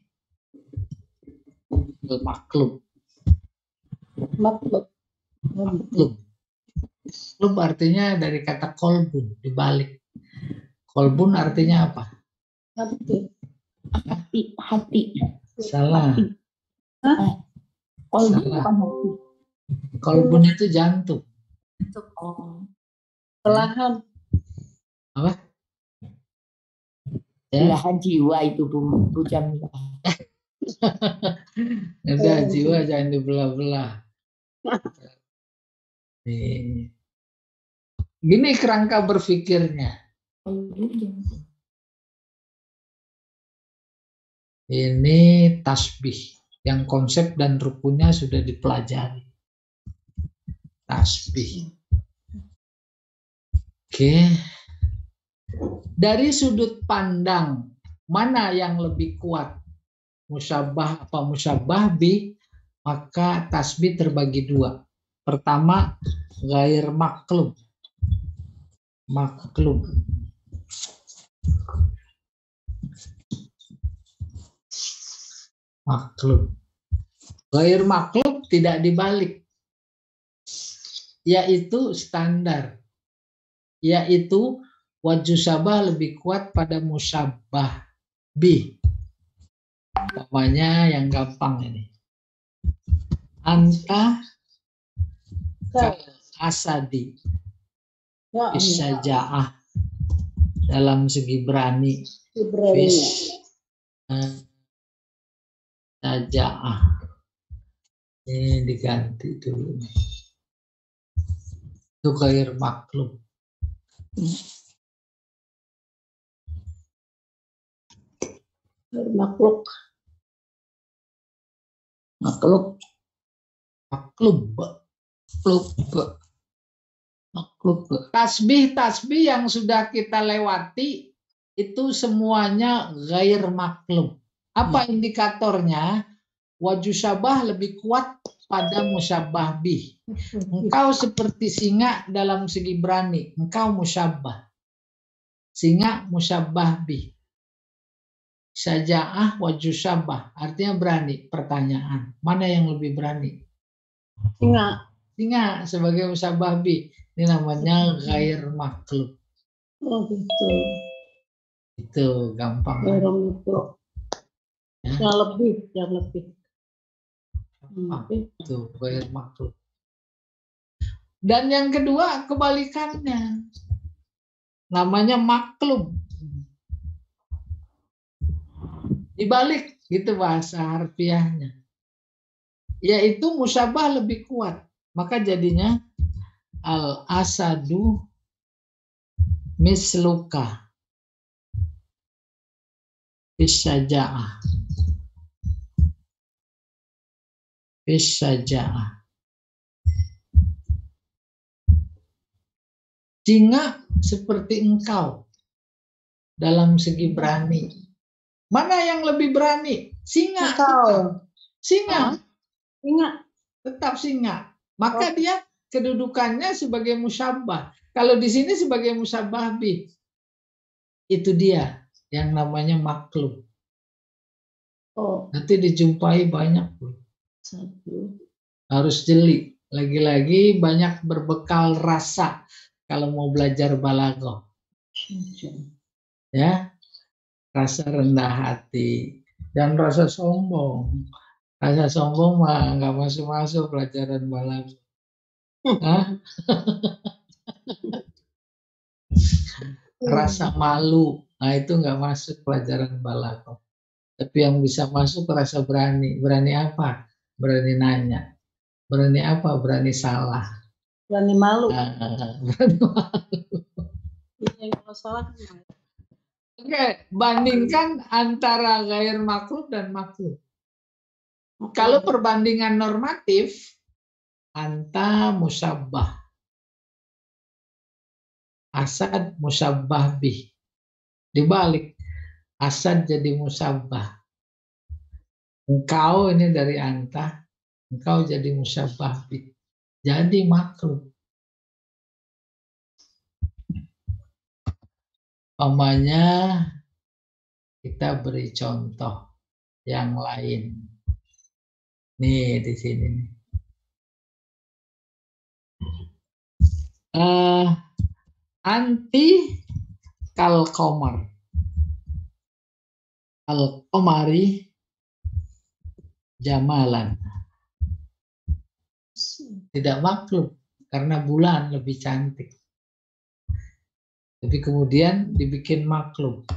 maklum. Maklum. Maklum. Maklum artinya dari kata kolbun, dibalik. Kolbun artinya apa? Hati. Hati, hati. Salah. Kolbu Salah. bukan hati. Kolbun itu jantung. Oh. Perlahan. Apa? Ya, Belahan jiwa itu Bu, Bu Jamila. udah jiwa jangan dibelah-belah. Nih. Gini kerangka berpikirnya. Ini tasbih yang konsep dan rukunnya sudah dipelajari. Tasbih. Oke. Dari sudut pandang mana yang lebih kuat? Musyabah apa musyabah bih? Maka tasbih terbagi dua. Pertama, ghair maklub. Maklub. Maklub. Ghair maklub tidak dibalik. Yaitu standar. Yaitu wajhu syabah lebih kuat pada musyabah bih. Namanya yang gampang ini. Anta kal asadi. Bisyaja'ah dalam segi berani. Bisyaja'ah. Ini diganti dulu. Itu ghair maklub. Makhluk. Maklub. Maklub. Maklub. Maklub. Tasbih-tasbih yang sudah kita lewati itu semuanya ghair maklub. Apa indikatornya? Wajhu syabah lebih kuat pada musyabah bih. Engkau seperti singa dalam segi berani. Engkau musyabah. Singa musyabah bih. Syaja'ah wajhu syabah. Artinya berani. Pertanyaan. Mana yang lebih berani? Singa. Singa sebagai musyabah bih. Ini namanya ghair maklub. Oh gitu. Itu gampang. Orang itu. Ya. Yang lebih, yang lebih. Ah, itu ghair maklub. Dan yang kedua kebalikannya. Namanya maklub. Dibalik gitu bahasa harfiahnya. Yaitu musyabah lebih kuat. Maka jadinya al asadu misluka bisyaja'ah. Bisyaja'ah. Singa seperti engkau dalam segi berani. Mana yang lebih berani? Singa. Engkau. Singa. Singa. Tetap singa. Maka dia kedudukannya sebagai musyabah. Kalau di sini sebagai musyabah bih. Itu dia yang namanya maklub. Oh. Nanti dijumpai banyak. Satu. Harus jeli. Lagi-lagi banyak berbekal rasa kalau mau belajar balaghah. Ya. Rasa rendah hati dan rasa sombong. Rasa sombong mah nggak masuk-masuk pelajaran balaghah. Rasa malu, nah itu nggak masuk pelajaran balaghah. Tapi yang bisa masuk rasa berani. Berani apa? Berani nanya. Berani apa? Berani salah. Berani malu. Nah, berani malu. Iya, kalau salah kan. Oke, bandingkan antara ghair maklub dan maklub. Kalau perbandingan normatif, anta musabbah, asad musabbah bih. Dibalik, asad jadi musabbah. Engkau ini dari anta, engkau jadi musabbah bih. Jadi maklub. Umpamanya kita beri contoh yang lain. Nih di sini. Uh, anti kal qamar. Al qamari jamalan. Tidak maklub karena bulan lebih cantik. Tapi kemudian dibikin maklub.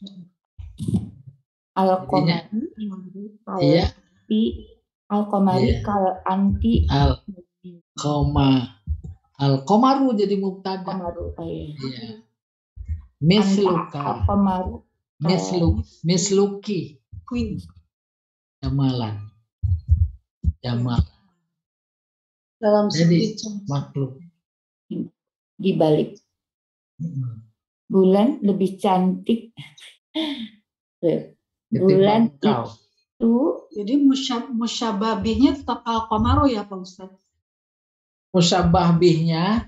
Al-Qamari, Iya. Al-Qamari Iya. kal anti Al-Qama Al-Qamaru jadi mubtada. Qamaru. Oh, iya. Iya. Anta Misluka. al-qamaru. Misluk. Misluki. Queen. Jamalan. Jamal. Dalam Jadi segi contoh. makhluk. Dibalik. Hmm. Bulan lebih cantik. Ketimbang Bulan kau. itu Jadi musyab, musyababihnya tetap al-qamaru ya Pak Ustadz? Musabbah bihnya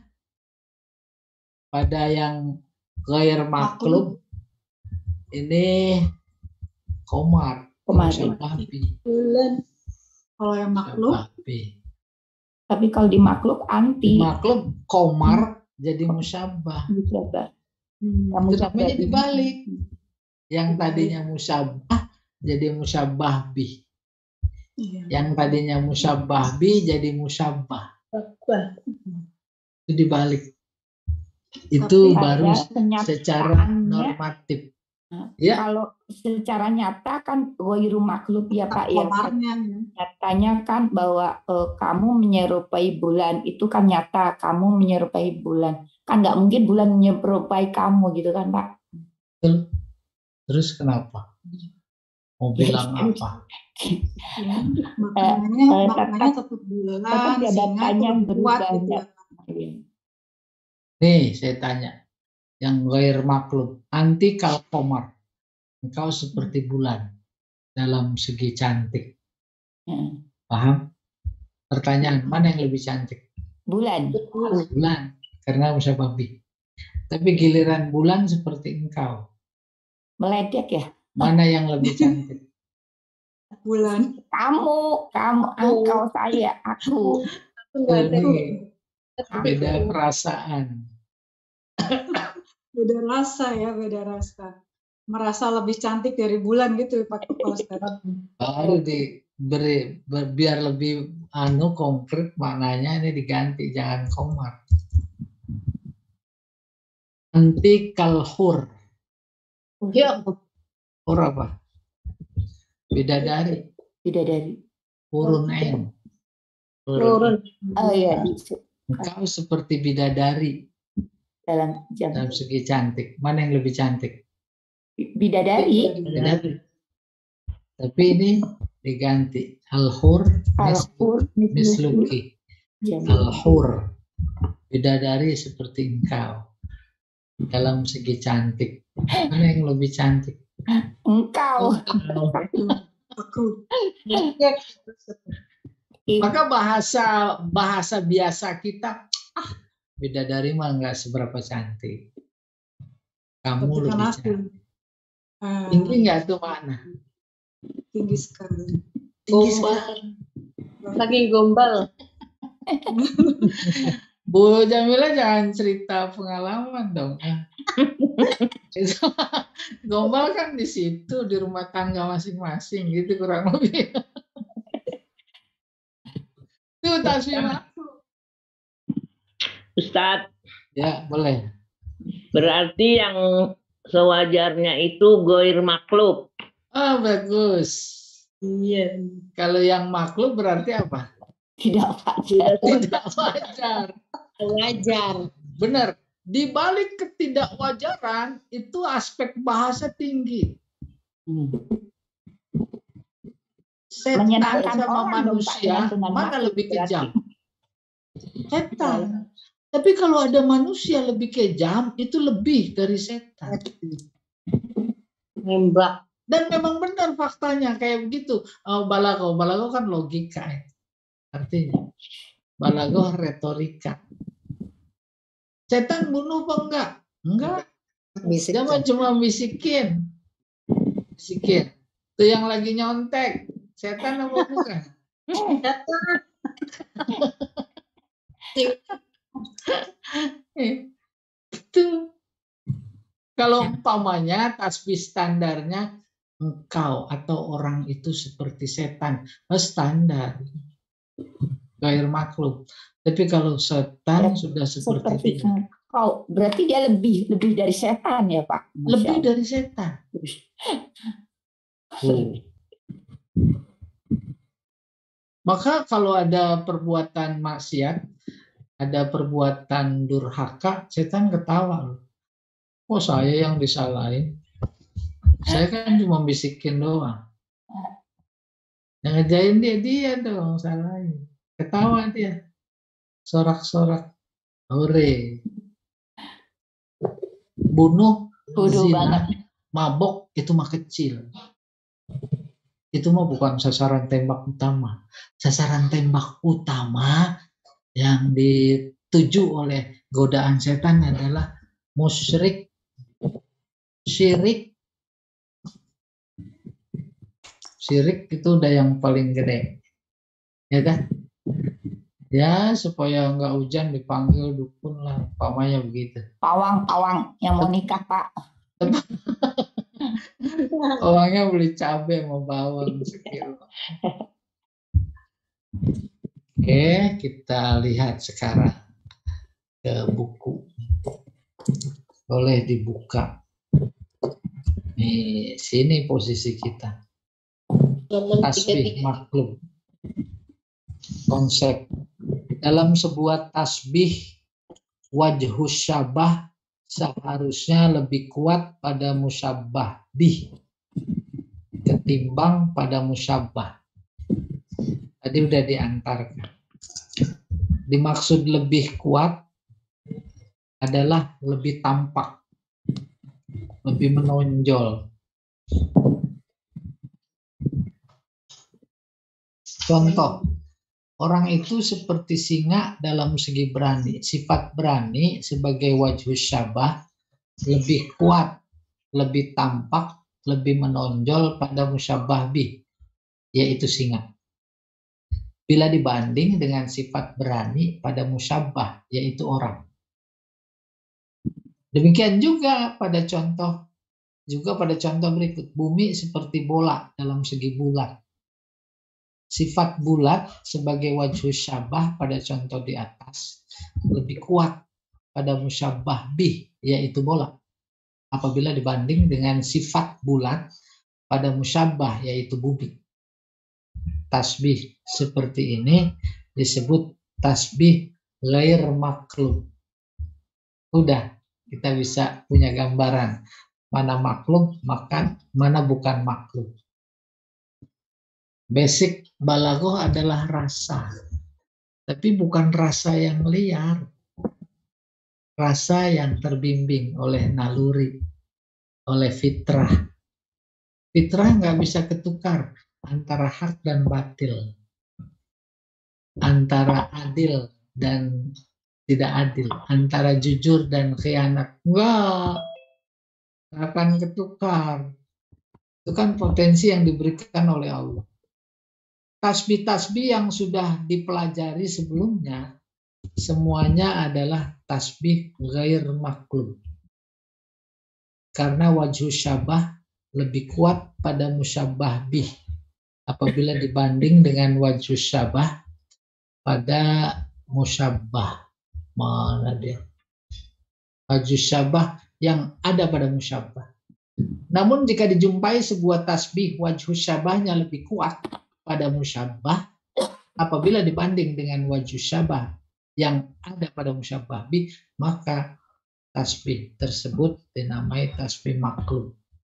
pada yang ghair maklub ini komar. Komar. Musabbah bih. Bulan. Kalau yang makluk, Musabbah bih. tapi kalau di makhluk anti. Maklub komar jadi musabbah. Musyabah. hmm, Yang Itu musyabah namanya bih. dibalik. Yang tadinya musabbah jadi musabbah bih. iya. Yang tadinya musabbah bih jadi musabbah. Itu dibalik. Itu Tapi baru Pada secara kenyataannya, normatif. nah, Ya. kalau secara nyata kan ghairu maklub ya Pak ya. Komarnya ya. Nyatanya kan bahwa eh, kamu menyerupai bulan itu kan nyata, kamu menyerupai bulan. Kan nggak mungkin bulan menyerupai kamu gitu kan Pak. Betul. Terus kenapa? Mau Ya, bilang apa? Ya, maknanya, eh, maknanya tetap- tetap bulan, tetap sehingga itu jabatannya lebih kuat berubah, gitu ya. Iya. Nih saya tanya. Yang ghair maklub. Anti kal qamar. Engkau seperti bulan. Dalam segi cantik. Heeh. Paham? Pertanyaan, mana yang lebih cantik? Bulan. Bulan. Karena musabbah bih. Tapi giliran bulan seperti engkau. Meledek ya. Mana yang lebih cantik? Bulan. Kamu, kamu, engkau, saya, aku. Ini beda perasaan. Beda rasa ya, beda rasa. Merasa lebih cantik dari bulan gitu Pak Ustadz. Baru diberi ber- biar lebih anu konkret maknanya ini diganti, jangan komar. Anti kalhur. Ya, Hur apa? Bidadari. Bidadari. Hurun ain. turun. Oh iya, di Engkau seperti bidadari dalam jam. dalam segi cantik. Mana yang lebih cantik? Bidadari. Bidadari. Tapi ini diganti. Al-hur Al-Hur misluki. Jam. Al-hur. Bidadari seperti engkau. Dalam segi cantik. Mana yang lebih cantik? Engkau. Aku. Maka bahasa bahasa biasa kita, ah, bidadari mah nggak seberapa cantik. Kamu Tapi kan lebih aku. cantik. Ah, Tinggi nggak tuh mana? tinggi sekali. Tinggi Gombal. sekali. Lagi gombal. Bu Jamila jangan cerita pengalaman dong. Itu gombal kan di situ di rumah tangga masing-masing gitu kurang lebih. Tuh Tasbih. Ustadz, Ya boleh. berarti yang sewajarnya itu goir maklub. Ah bagus. Iya. Kalau yang maklub berarti apa? Tidak wajar. Tidak wajar. Wajar. Benar. Di balik ketidakwajaran itu aspek bahasa tinggi. Setan Menyenangkan sama orang dong, Pak, manusia dengan mana maklub lebih berarti. kejam? Setan. Tapi kalau ada manusia lebih kejam itu lebih dari setan. Nembak. Dan memang benar faktanya kayak begitu. Oh, balago, balago kan logika ya. Artinya balago retorika. Setan bunuh apa enggak? Enggak. Dia mah cuma bisikin. Bisikin. Tuh yang lagi nyontek. Setan apa bukan? Itu. Kalau umpamanya tasbih standarnya engkau atau orang itu seperti setan, oh, standar. Gair maklum. Tapi kalau setan Ya, sudah seperti Seperti dia. engkau. Berarti dia lebih lebih dari setan ya Pak? Masya Lebih Allah. dari setan. Oh. Maka kalau ada perbuatan maksiat, ada perbuatan durhaka, setan ketawa. Oh, saya yang disalahin. Saya kan cuma bisikin doang. Yang ngerjain dia, dia dong salahin. Ketawa dia. Sorak-sorak. Hore. Bunuh, Bodoh zina, banget. mabok, itu mah kecil. Itu mah bukan sasaran tembak utama. Sasaran tembak utama yang dituju oleh godaan setan adalah musyrik, syirik. Syirik itu udah yang paling gede. Ya kan? Ya, supaya nggak hujan dipanggil dukun lah, umpamanya begitu. Pawang-pawang yang mau nikah, Pak. Orangnya beli cabai sama bawang sekilo. Oke, kita lihat sekarang ke buku. Boleh dibuka. Nih, sini posisi kita. Tasbih maklum. Konsep. Dalam sebuah tasbih, wajhus syabah seharusnya lebih kuat pada musyabbah bih ketimbang pada musyabbah. Tadi udah diantarkan. Dimaksud lebih kuat adalah lebih tampak, lebih menonjol. Contoh, orang itu seperti singa dalam segi berani. Sifat berani sebagai wajhus syabah lebih kuat, lebih tampak, lebih menonjol pada musyabbah bih, yaitu singa. Bila dibanding dengan sifat berani pada musyabbah, yaitu orang. Demikian juga pada contoh, juga pada contoh berikut, bumi seperti bola dalam segi bulat. Sifat bulat sebagai wajhus syabah pada contoh di atas lebih kuat pada musyabbah bih, yaitu bola, apabila dibanding dengan sifat bulat pada musyabbah, yaitu bumi. Tasbih seperti ini disebut tasbih ghair maklum. Udah, kita bisa punya gambaran mana maklum, maka mana bukan maklum. Basic balaghah adalah rasa, tapi bukan rasa yang liar, rasa yang terbimbing oleh naluri, oleh fitrah. Fitrah nggak bisa ketukar antara hak dan batil, antara adil dan tidak adil, antara jujur dan khianat. Nggak akan ketukar. Itu kan potensi yang diberikan oleh Allah. Tasbih-tasbih yang sudah dipelajari sebelumnya, semuanya adalah tasbih ghair maklum. Karena wajhus syabah lebih kuat pada musyabbah bih apabila dibanding dengan wajhus syabah pada musyabbah. Mana dia? Wajhus syabah yang ada pada musyabbah. Namun jika dijumpai sebuah tasbih wajhus syabahnya lebih kuat pada musyabbah apabila dibanding dengan wajhus syabah yang ada pada musyabbah bih, maka tasbih tersebut dinamai tasbih maklum.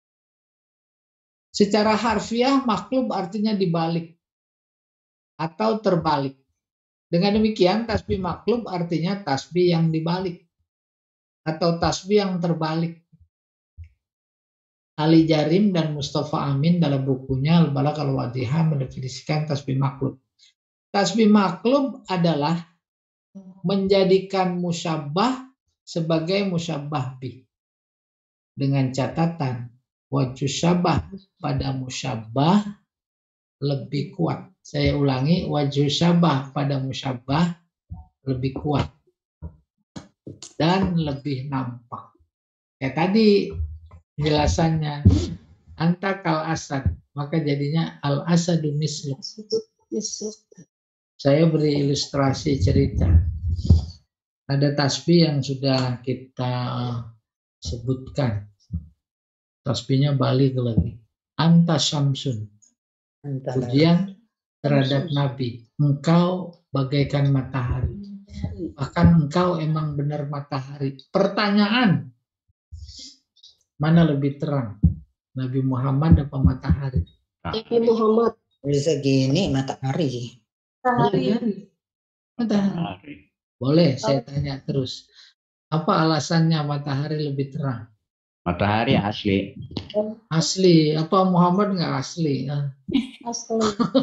Secara harfiah maklum artinya dibalik atau terbalik. Dengan demikian tasbih maklum artinya tasbih yang dibalik atau tasbih yang terbalik. Ali Jarim dan Mustafa Amin dalam bukunya Al-Balagh Al-Wadihah mendefinisikan tasbih maklum. Tasbih maklum adalah menjadikan musyabbah sebagai musyabbah bih. Dengan catatan wajhus syabah pada musyabbah lebih kuat. Saya ulangi, wajhus syabah pada musyabbah lebih kuat dan lebih nampak. Kayak tadi penjelasannya, anta kal asad, maka jadinya al asadu mislu. Saya beri ilustrasi cerita. Ada tasbih yang sudah kita sebutkan. Tasbihnya balik lagi. Anta syamsun. Pujian terhadap Nabi. Engkau bagaikan matahari. Bahkan engkau emang benar matahari. Pertanyaan, mana lebih terang? Nabi Muhammad apa matahari? Nabi Muhammad. Dari segini matahari. Matahari. Matahari. Boleh, saya tanya terus. Apa alasannya matahari lebih terang? Matahari asli. Asli. Apa Muhammad nggak asli? Asli.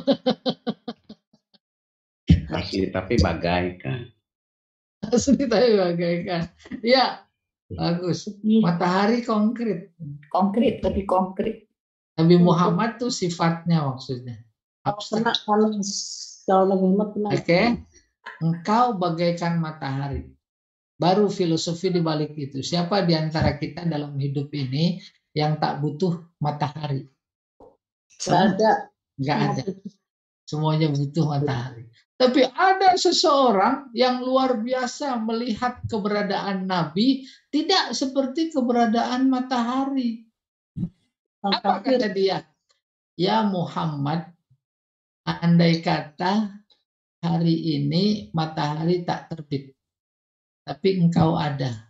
Asli tapi bagaikan. Asli tapi bagaikan. Ya, bagus. Matahari konkret. Konkret, lebih konkret. Nabi Muhammad tuh sifatnya maksudnya. Kena kalau kalau Nabi Muhammad kena. Oke, engkau bagaikan matahari. Baru filosofi di balik itu. Siapa di antara kita dalam hidup ini yang tak butuh matahari? Nggak ada. Nggak ada. Semuanya butuh matahari. Tapi ada seseorang yang luar biasa melihat keberadaan Nabi tidak seperti keberadaan matahari. Apa kata dia? Ya Muhammad, andai kata hari ini matahari tak terbit, tapi engkau ada.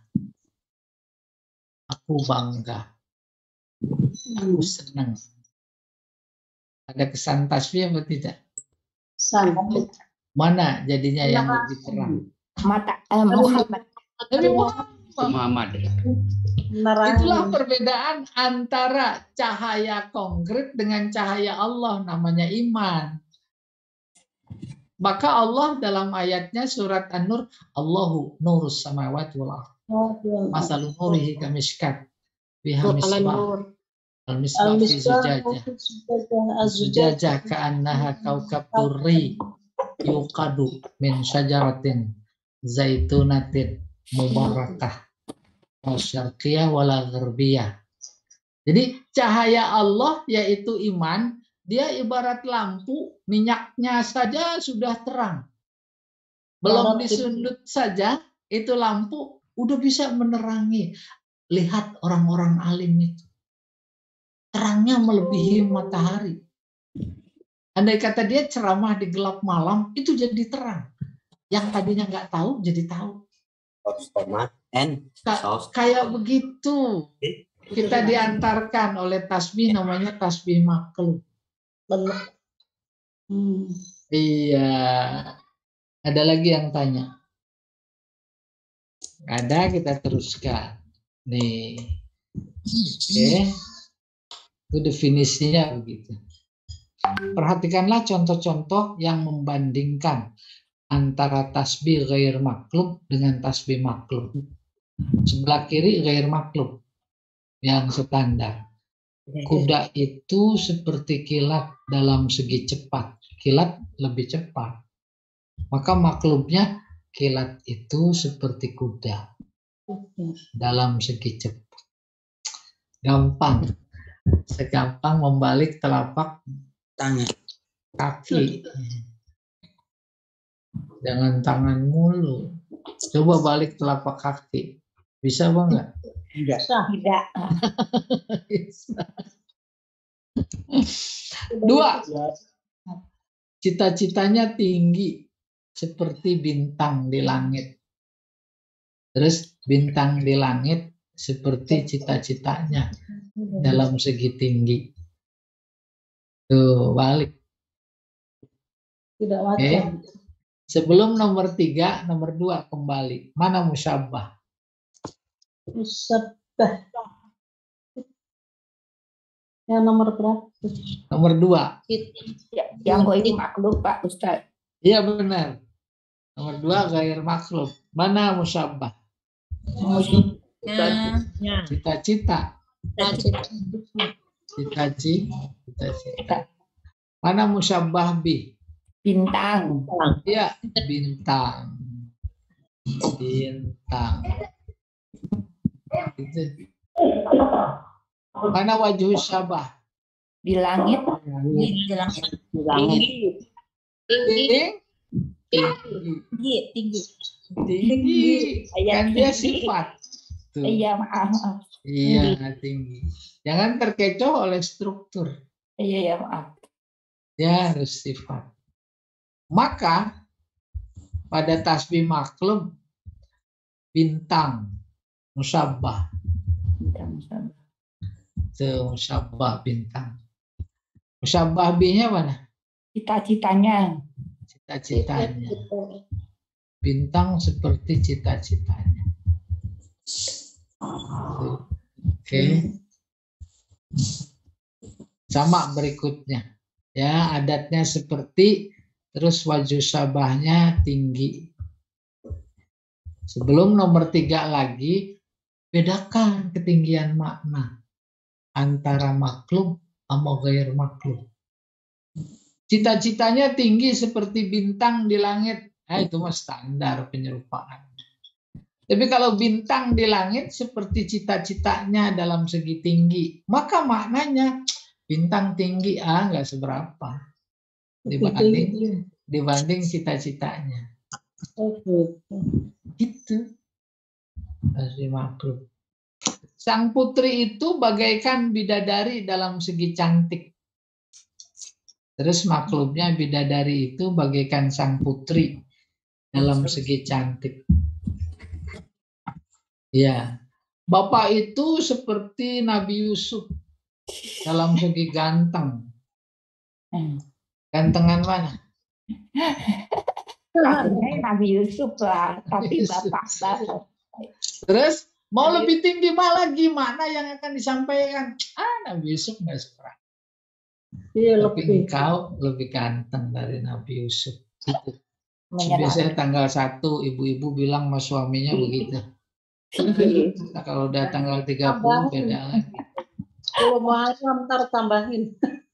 Aku bangga. Aku senang. Ada kesan tasbih apa tidak? Sangat. Mana jadinya yang lebih terang? Mata eh, Muhammad. Nabi Muhammad. Muhammad. Itulah perbedaan antara cahaya konkret dengan cahaya Allah, namanya iman. Maka Allah dalam ayatnya surat An-Nur, Allahu nurus samawati wal ardh. Masalun nurihi kamishkat biha misbah. Al-misbah fi zujajah. Zujajah ka'annaha kaukab durri yuqadu min syajaratin zaitunatin mubarakah syarqiyah wala gharbiyah. Jadi cahaya Allah yaitu iman, dia ibarat lampu, minyaknya saja sudah terang. Belum disundut saja itu lampu udah bisa menerangi. Lihat orang-orang alim itu. Terangnya melebihi matahari. Andai kata dia ceramah di gelap malam, itu jadi terang. Yang tadinya nggak tahu, jadi tahu. Kayak begitu. Kita diantarkan oleh tasbih, namanya tasbih makhluk. Hmm. Iya. Ada lagi yang tanya? Ada, kita teruskan. Nih. Oke. Itu definisinya begitu. Perhatikanlah contoh-contoh yang membandingkan antara tasbih ghair maklub dengan tasbih maklub. Sebelah kiri ghair maklub yang standar. Kuda itu seperti kilat dalam segi cepat. Kilat lebih cepat. Maka maklubnya kilat itu seperti kuda dalam segi cepat. Gampang. Segampang membalik telapak Tangan. kaki. Jangan tangan mulu. Coba balik telapak kaki. Bisa apa enggak? Enggak. Tidak. Dua. Cita-citanya tinggi seperti bintang di langit. Terus bintang di langit seperti cita-citanya dalam segi tinggi. Tuh, balik. Tidak Oke. wajar. Sebelum nomor tiga, nomor dua kembali. Mana musyabbah? Musabbah. Yang nomor berapa? Nomor dua. Ya, yang goib makhluk Pak Ustadz. Iya benar. Nomor dua ghair makhluk. Mana musyabbah? Cita-cita. Cita-cita. Mana musyabbah bi? Bintang. Iya, bintang. Bintang. Itu. Mana wajhu syabah? Di langit. Tinggi. Tinggi. Tinggi. Tinggi. Tinggi. Kan dia sifat. Tuh. Iya, maaf. maaf. Iya, tinggi. Jangan terkecoh oleh struktur. Iya, ya maaf. Dia harus sifat. Maka pada tasbih maklum bintang musyabbah. Itu musyabbah bintang. Musyabbah bihnya mana? Cita-citanya. Cita-citanya. Bintang seperti cita-citanya. Oke. Sama berikutnya. Ya, adatnya seperti, terus waju sabahnya tinggi. Sebelum nomor tiga lagi, bedakan ketinggian makna antara maklum sama gair maklum. Cita-citanya tinggi seperti bintang di langit. Nah, itu mah standar penyerupaan. Tapi kalau bintang di langit seperti cita-citanya dalam segi tinggi, maka maknanya bintang tinggi ah nggak seberapa dibanding dibanding cita-citanya. Gitu. Tasbih maklum. Sang putri itu bagaikan bidadari dalam segi cantik. Terus maklumnya bidadari itu bagaikan sang putri dalam segi cantik. Ya, Bapak itu seperti Nabi Yusuf dalam segi ganteng. Gantengan mana? Nabi Yusuf lah, tapi Bapak Bapak. Terus mau lebih tinggi mah lagi, mana yang akan disampaikan? Ah, Nabi Yusuf nggak seberapa. Iya, Tapi lebih. engkau lebih ganteng dari Nabi Yusuf. Gitu. Menyerah. Biasanya tanggal satu ibu-ibu bilang sama suaminya begitu. Nah, kalau udah tanggal tiga puluh beda lagi. Kalau mau ntar tambahin.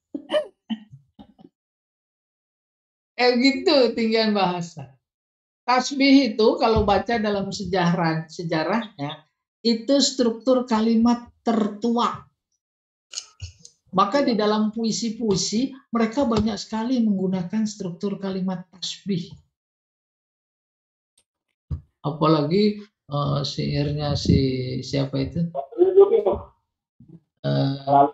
Eh gitu tinggian bahasa. Tasbih itu kalau baca dalam sejarah sejarahnya itu struktur kalimat tertua. Maka di dalam puisi-puisi mereka banyak sekali menggunakan struktur kalimat tasbih. Apalagi uh, syairnya si siapa itu? Uh,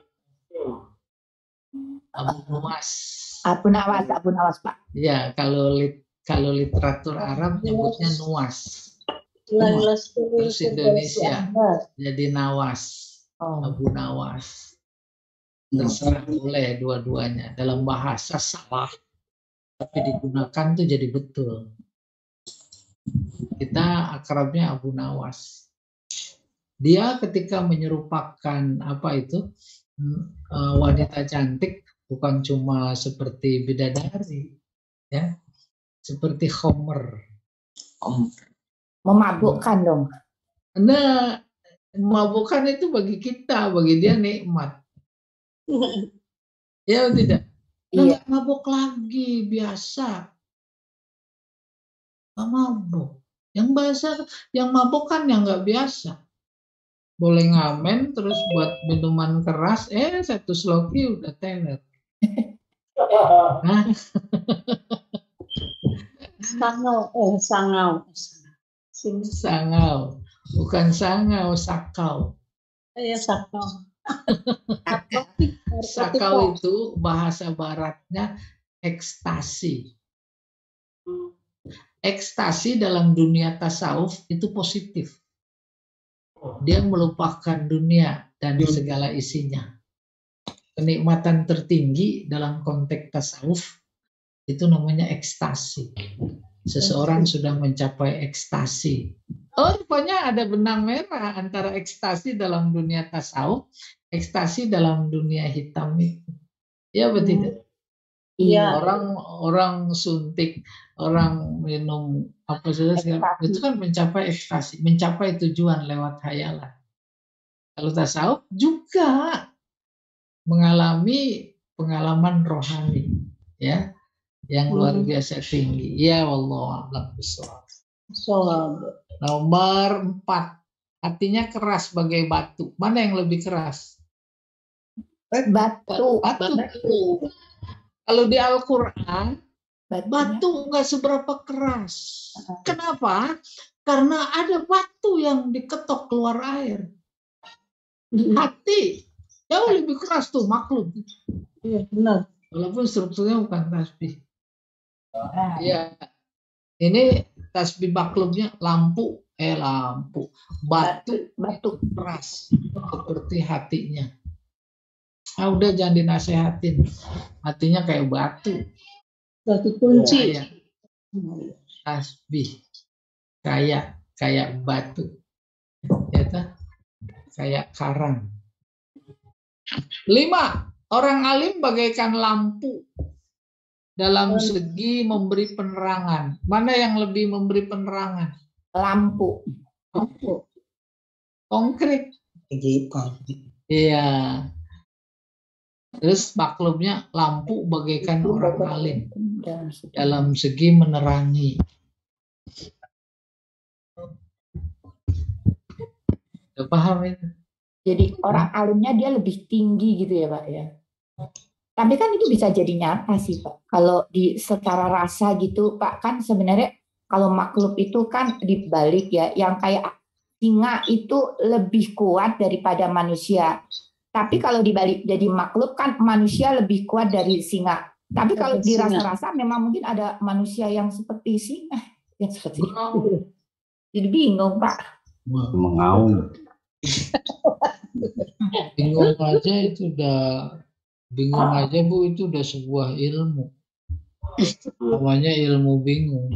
Abu Nuwas. Abu Nawas, Abu Nawas Pak. Ya, kalau lit, kalau literatur Arab nyebutnya Nuwas. Nuwas. Terus Indonesia jadi Nawas. Oh. Abu Nawas. Terserah boleh dua-duanya. Dalam bahasa salah, tapi digunakan tuh jadi betul. Kita akrabnya Abu Nawas. Dia ketika menyerupakan apa itu wanita cantik, bukan cuma seperti bidadari, ya, seperti Homer. Memabukkan dong. Nah, memabukkan itu bagi kita, bagi dia nikmat. Ya tidak? Nah, Iya. mabuk lagi biasa. Nggak mabuk. Yang biasa, yang mabuk kan yang nggak biasa. Boleh ngamen terus buat minuman keras, eh satu sloki udah teler. Nah. Sangau, eh sangau. Sangau, bukan sangau, sakau. Iya sakau. Sakau itu bahasa baratnya ekstasi. Ekstasi dalam dunia tasawuf itu positif. Dia melupakan dunia dan segala isinya. Kenikmatan tertinggi dalam konteks tasawuf itu namanya ekstasi. Seseorang sudah mencapai ekstasi. Oh, rupanya ada benang merah antara ekstasi dalam dunia tasawuf, ekstasi dalam dunia hitam itu. Ya betul. Iya. Orang orang suntik, orang minum apa saja itu kan mencapai ekstasi, mencapai tujuan lewat hayalan. Kalau tasawuf juga mengalami pengalaman rohani, ya, yang luar biasa tinggi. Ya Allah, a'lam bishawab. Nomor empat, hatinya keras bagai batu. Mana yang lebih keras? Batu. Batu. batu. Kalau di Al-Quran, batu nggak seberapa keras. Kenapa? Karena ada batu yang diketok keluar air. Hati jauh lebih keras tuh, maklum. Iya benar. Walaupun strukturnya bukan tasbih. Ya, Ini tasbih maklubnya lampu, eh lampu, batu Batu. keras seperti hatinya. Ah udah jangan dinasehatin, hatinya kayak batu. Batu kunci. Kayak tasbih, kayak kayak batu, ya toh? Kayak karang. Lima, orang alim bagaikan lampu dalam segi memberi penerangan. Mana yang lebih memberi penerangan? Lampu. Lampu. Konkret. Iya. Terus maklumnya lampu bagaikan orang alim dalam segi menerangi. Udah paham itu? Jadi orang alimnya dia lebih tinggi gitu ya Pak ya. Tapi kan itu bisa jadi nyata sih Pak. Kalau di secara rasa gitu Pak, kan sebenarnya kalau makhluk itu kan dibalik ya, yang kayak singa itu lebih kuat daripada manusia. Tapi kalau dibalik jadi makhluk kan manusia lebih kuat dari singa. Tapi kalau dirasa-rasa memang mungkin ada manusia yang seperti singa. Yang seperti itu. Jadi bingung Pak. Mengaum. Bingung aja itu udah, bingung aja Bu, itu udah sebuah ilmu. Namanya ilmu bingung.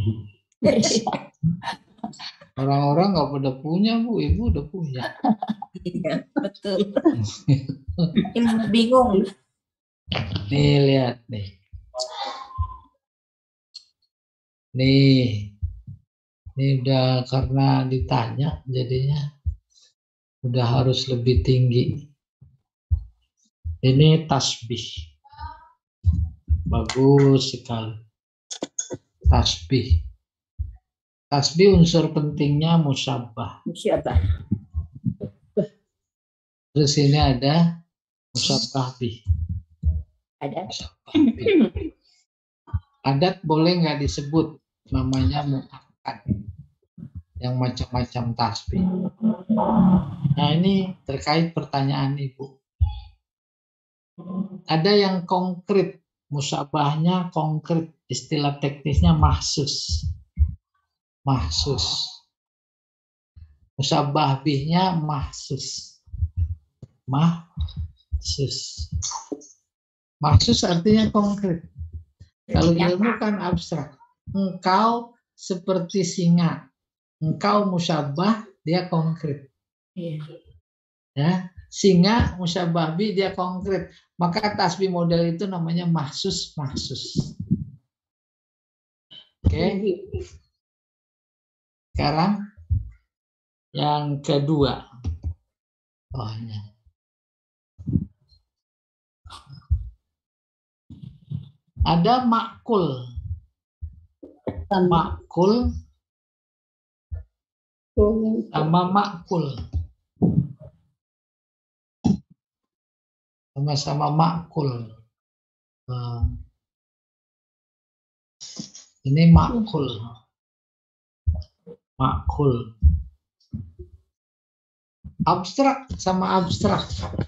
Orang-orang nggak pada punya Bu, Ibu udah punya. Iya, betul. Ilmu bingung. Nih lihat nih. Nih. Ini udah karena ditanya jadinya udah harus lebih tinggi. Ini tasbih. Bagus sekali. Tasbih. Tasbih unsur pentingnya musyabbah. Musyabbah. Terus ini ada musyabbah bih. Ada. Musyabbah bih. Adat boleh nggak disebut, namanya muakkad. Yang macam-macam tasbih. Nah ini terkait pertanyaan Ibu. Ada yang konkret, musyabbahnya konkret, istilah teknisnya mahsus. Mahsus. Musyabbah bihnya mahsus. Mahsus. Mahsus artinya konkret. Kalau ilmu kan abstrak. Engkau seperti singa. Engkau musyabbah, dia konkret. Ya, singa musyabbah bih dia konkret. Maka tasbih model itu namanya mahsus mahsus. Oke. Okay. Sekarang yang kedua. Oh, ya. Ada makul. Makul sama makul. Sama-sama makul. Nah, ini makul. Makul. Abstrak sama abstrak.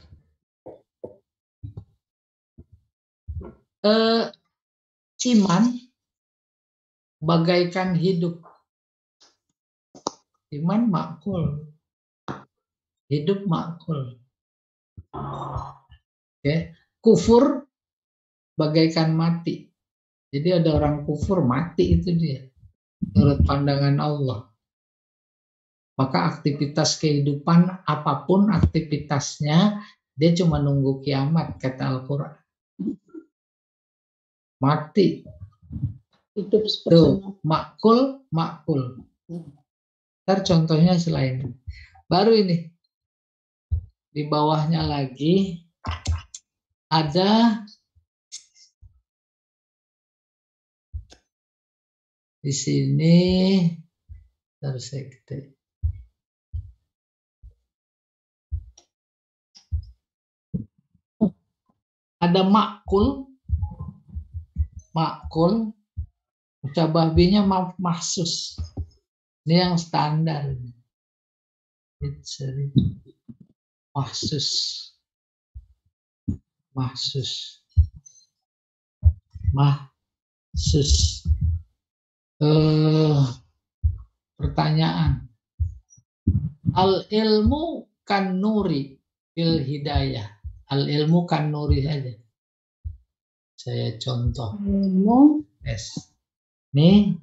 Eh, iman bagaikan hidup. Iman makul. Hidup makul. Oke, kufur bagaikan mati. Jadi ada orang kufur mati itu dia. Menurut pandangan Allah. Maka aktivitas kehidupan apapun aktivitasnya dia cuma nunggu kiamat kata Al-Qur'an. Mati. Hidup Tuh, makul, makul. Ntar contohnya selain. Baru ini. Di bawahnya lagi ada di sini harus saya gede. Ada makul, makul, musyabbah bihnya mahsus. Ini yang standar. Mahsus, mahsus, mahsus. Eh, pertanyaan. Al ilmu kan nuri fil hidayah. Al ilmu kan nuri saja. Saya contoh. Ilmu Yes. Nih.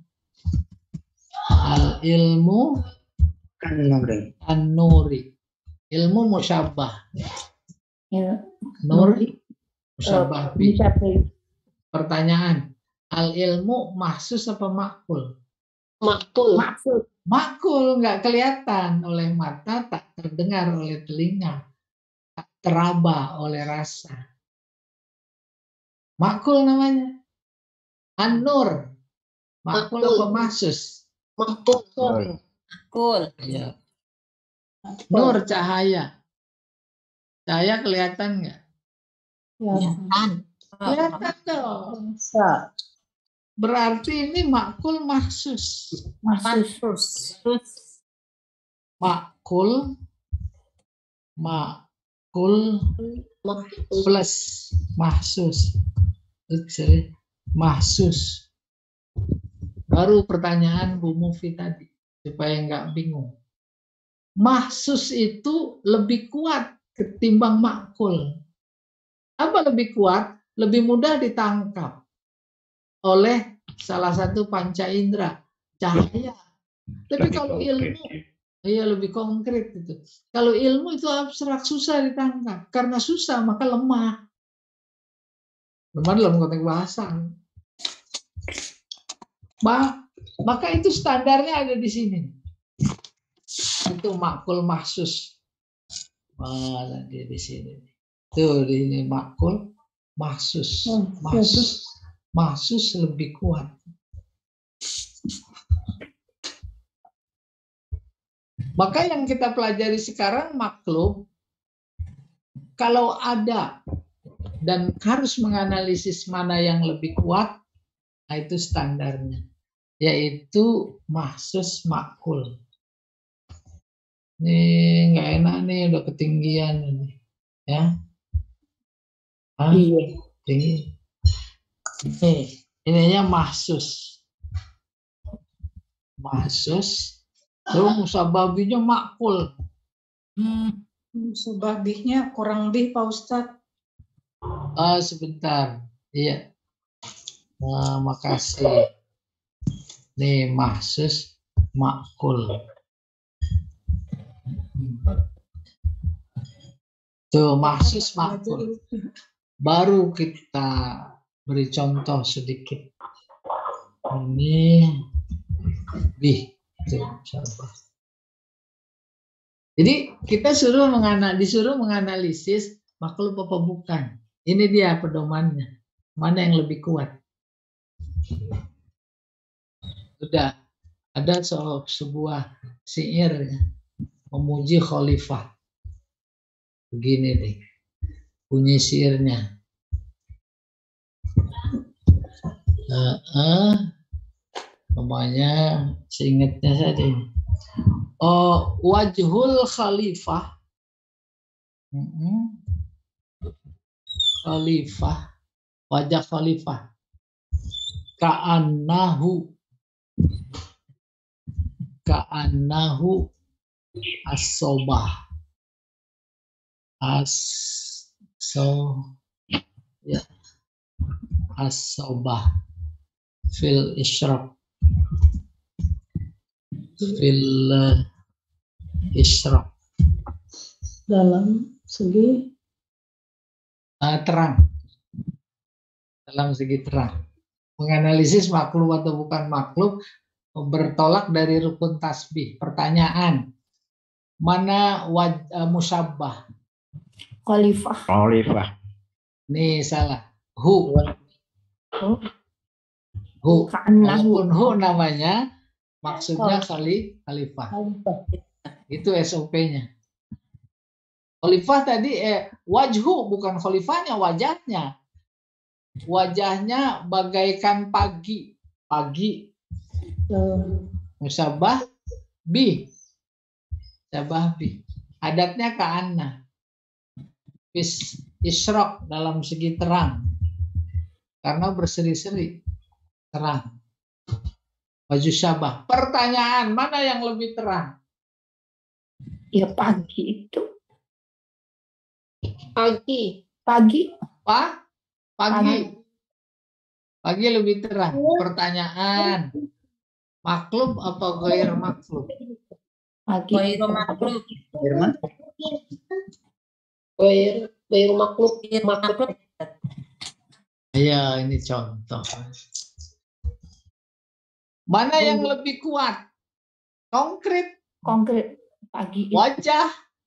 Al ilmu Kan nuri. kan nuri. Ilmu musyabbah. Ya. Nur musyabbah bi. Musyabbah. Pertanyaan. Al ilmu mahsus apa makul? makul. Maksud. Makul, nggak kelihatan oleh mata, tak terdengar oleh telinga, tak teraba oleh rasa. Makul namanya. An-nur. Makul Makul. apa mahsus? Makul. Cool. Ya. Nur cahaya. Cahaya kelihatan nggak? Kelihatan. Kelihatan dong. Rasa. Berarti ini makul mahsus. Maksud. Terus. Terus. Makul, makul Makul. plus mahsus. Jadi, mahsus. Baru pertanyaan Bu Mufi tadi, supaya nggak bingung. Mahsus itu lebih kuat ketimbang makul. Apa lebih kuat? Lebih mudah ditangkap oleh salah satu panca indera, cahaya. Tapi kalau ilmu, iya lebih konkret itu. Kalau ilmu itu abstrak, susah ditangkap. Karena susah, maka lemah. Lemah dalam konteks bahasa. Ma, maka itu standarnya ada di sini. Itu makul mahsus. Mana dia di sini? Tuh di sini makul mahsus. Mahsus, mahsus lebih kuat. Maka yang kita pelajari sekarang maklum, kalau ada dan harus menganalisis mana yang lebih kuat, nah itu standarnya, yaitu mahsus makul. Ini nggak enak nih, udah ketinggian ini, ya. Hah? Iya. Tinggi. Nih, ininya mahsus, mahsus. Terus musababinya makul. Hmm. Musababihnya kurang lebih Pak Ustadz. Ah, sebentar. Iya. Nah, makasih. Nih, mahsus makul. Tuh, mahsus makul. Baru kita beri contoh sedikit. Ini bih. Jadi kita suruh menganal, disuruh menganalisis makhluk apa bukan. Ini dia pedomannya. Mana yang lebih kuat? Sudah ada so, sebuah syair ya, memuji khalifah. Begini nih bunyi syairnya. Uh, uh, namanya seingatnya saja ini. Oh, wajhul khalifah. Mm-hmm. Khalifah, wajah khalifah. Ka'annahu Ka'annahu as-sobah. As-so ya. As-sobah fil isyraq. Fil isyraq. Dalam segi Uh, terang, dalam segi terang, menganalisis makhluk atau bukan makhluk, bertolak dari rukun tasbih. Pertanyaan, mana waj, uh, musyabbah? Khalifah. Khalifah. Nih salah, hu, hu, Ka'annahu. walaupun hu namanya, maksudnya khali, khalifah. Itu S O P-nya. Khalifah tadi eh, wajhu bukan khalifahnya, wajahnya. Wajahnya bagaikan pagi. Pagi. Musabah bi. Musabah bi. Adatnya ka'anna. Is, isyraq dalam segi terang. Karena berseri-seri. Terang. Baju syabah. Pertanyaan, mana yang lebih terang? Ya pagi itu. Pagi. Pagi. Pak? Pagi. Pagi. Pagi lebih terang. Pertanyaan, maklub apa gair maklub? Pagi. Ghairu maklub. Firman. Gair, gair makluk. Ghairu maklub. Ya, ini contoh. Mana yang lebih kuat? Konkret, Konkret. Pagi itu. wajah.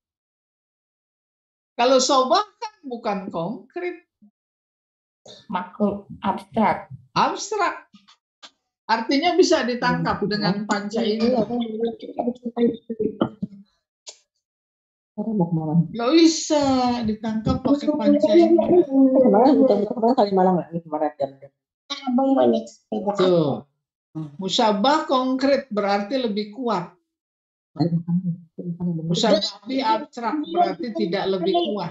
Kalau sobah kan bukan konkret, Maklub abstrak. abstrak. Artinya bisa ditangkap dengan panca indera. Nggak bisa ditangkap pakai panca indera. Tuh. Musyabah konkret berarti lebih kuat. Musyabah abstrak berarti tidak lebih kuat.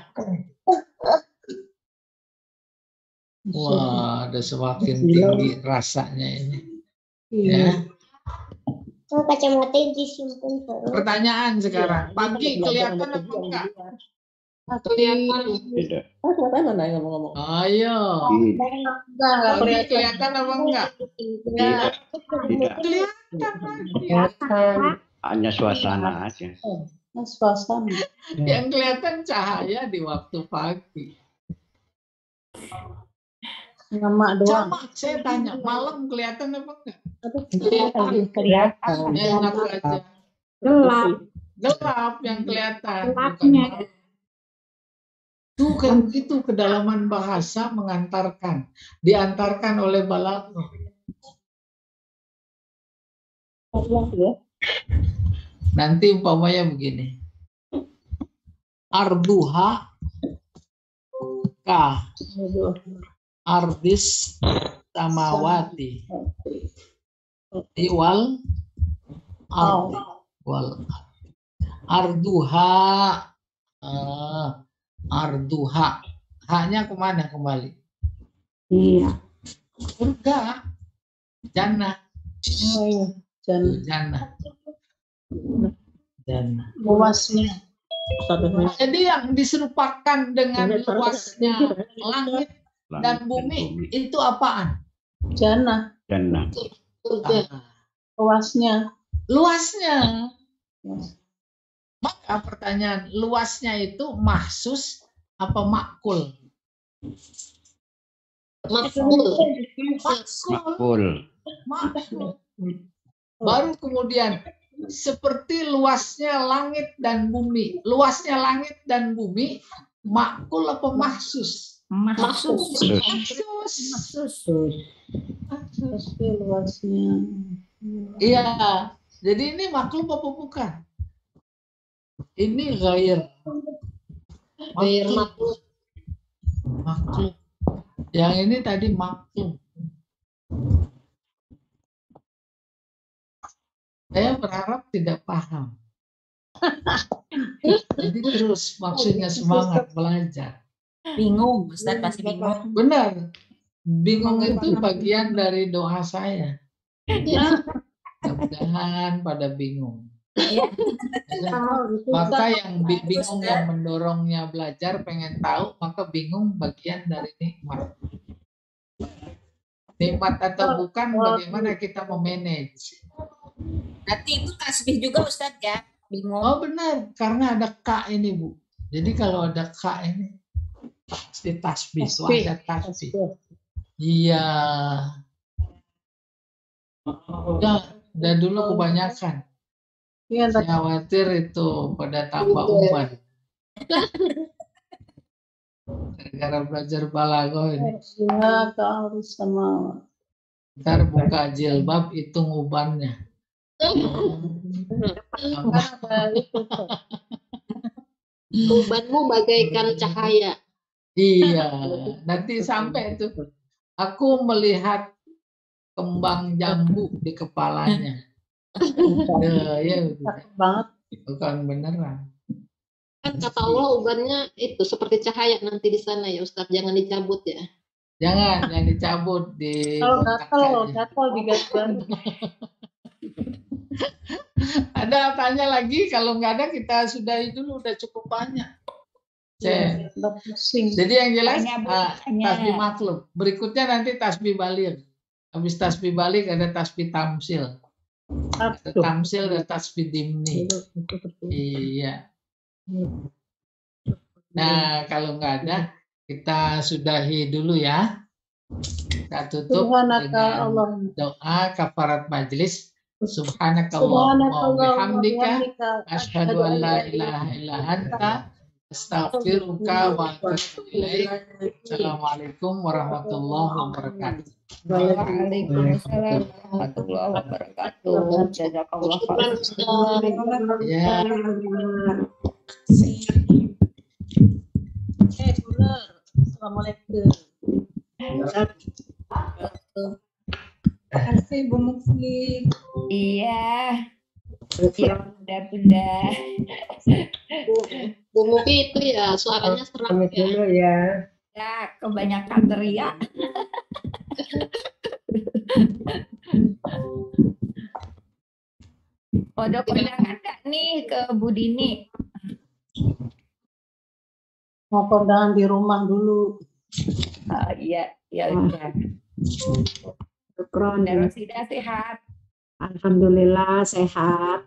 Wah, ada semakin tinggi rasanya ini. Ya. Kacamata disimpan terus. Pertanyaan sekarang, pagi kelihatan apa enggak? Kelihatan. Tidak. Ayo, pagi kelihatan apa enggak? Tidak. Tidak. Kelihatan. Hanya suasana aja. Suasana. Yang kelihatan cahaya di waktu pagi. Nama doang. Sama, saya tanya, malam kelihatan apa enggak? Kelihatan. Enak aja. Gelap. Gelap yang kelihatan. bukan Gelapnya. malam. Itu kan itu kedalaman bahasa mengantarkan, diantarkan oleh balaghah. Nanti umpamanya begini. Arduha ka ardis samawati iwal ardi wal arduha uh, arduha hanya kemana kembali? Iya. Surga, jannah, Oh, iya. Dan jannah, jannah. luasnya. Jadi yang diserupakan dengan luasnya langit Langit dan bumi itu apaan? Jannah. Jannah. Surga. Luasnya. Luasnya. Maka pertanyaan, luasnya itu mahsus apa makul? Makul. Makul. Makul. Makul. Baru kemudian seperti luasnya langit dan bumi. Luasnya langit dan bumi makul apa mahsus? Mahsus. Mahsus. Mahsus. Tapi luasnya. Iya. Jadi ini maklum apa bukan? Ini gair. Gair makluk. Maklum. Yang ini tadi maklum. Saya berharap tidak paham. Jadi terus maksudnya semangat belajar. Bingung, Ustaz pasti bingung. Benar. Bingung itu bagian dari doa saya. Mudah-mudahan pada bingung. Maka yang bi- bingung yang mendorongnya belajar pengen tahu, maka bingung bagian dari nikmat. Nikmat atau bukan, bagaimana kita memanage. Berarti itu tasbih juga Ustaz ya? Bingung. Oh benar, karena ada K ini Bu. Jadi kalau ada K ini pasti tasbih, Tasbih. wahdat tasbih. Iya. Udah, udah dulu kebanyakan. Iya, Saya khawatir itu pada tambah uban. Gara-gara belajar balaghah ini. iya, harus sama. Ntar buka jilbab hitung ubannya. Ubanmu bagaikan cahaya. Iya, nanti sampai itu aku melihat kembang jambu di kepalanya. Ya, ya, Banget. bukan beneran. Kan kata Allah ubannya itu seperti cahaya nanti di sana ya Ustaz. Jangan dicabut ya. Jangan, yang dicabut di Kalau botak gatal, aja. gatal digatal. Ada tanya lagi? Kalau nggak ada kita sudahi dulu, udah cukup banyak. Saya- Jadi yang jelas Tanya, Bu, ah, tanya. tasbih maklum. Berikutnya nanti tasbih balik. Habis tasbih balik ada tasbih tamsil. Ada tamsil dan tasbih dimni. Iya. Nah, kalau nggak ada, kita sudahi dulu ya. Kita tutup dengan doa kafarat majlis. Subhanakallahumma wa bihamdika asyhadu an la ilaha illa anta astaghfiruka wa atubu ilaik. Assalamualaikum warahmatullahi wabarakatuh. Waalaikumsalam warahmatullahi wabarakatuh. Jazakallah Syukran, Ustaz. Ya. Eh, benar. Assalamualaikum. Terima kasih Bu Mufti. Iya. Iya, bunda-bunda. Bu Mufi itu ya suaranya seram ya. Ya, kebanyakan teriak. Ada kondangan nggak nih ke Bu Dini? Mau kondangan di rumah dulu. Oh, iya, ya udah. Syukron. Dan Rosida sehat. Alhamdulillah sehat.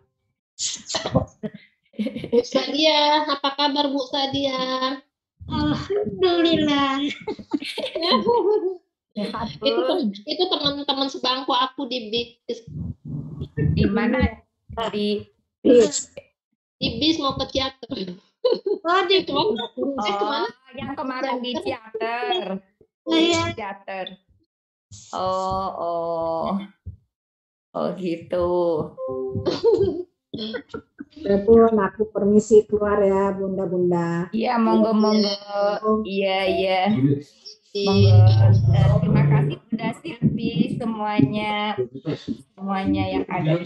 Bu Sadia, apa kabar Bu Sadia? Alhamdulillah. Sehat, Bu. itu itu teman-teman sebangku aku di bis Di mana? Di Bis. di bis mau ke teater. Oh, di Itu mau eh Oh, kemana? yang kemarin di teater. Iya. Di teater. Oh, oh. Oh, gitu. Betul, aku permisi keluar ya, bunda-bunda. Iya, monggo-monggo. Iya, iya. Di Monggo. Eh, terima kasih Bunda Silvi semuanya. Semuanya yang ada.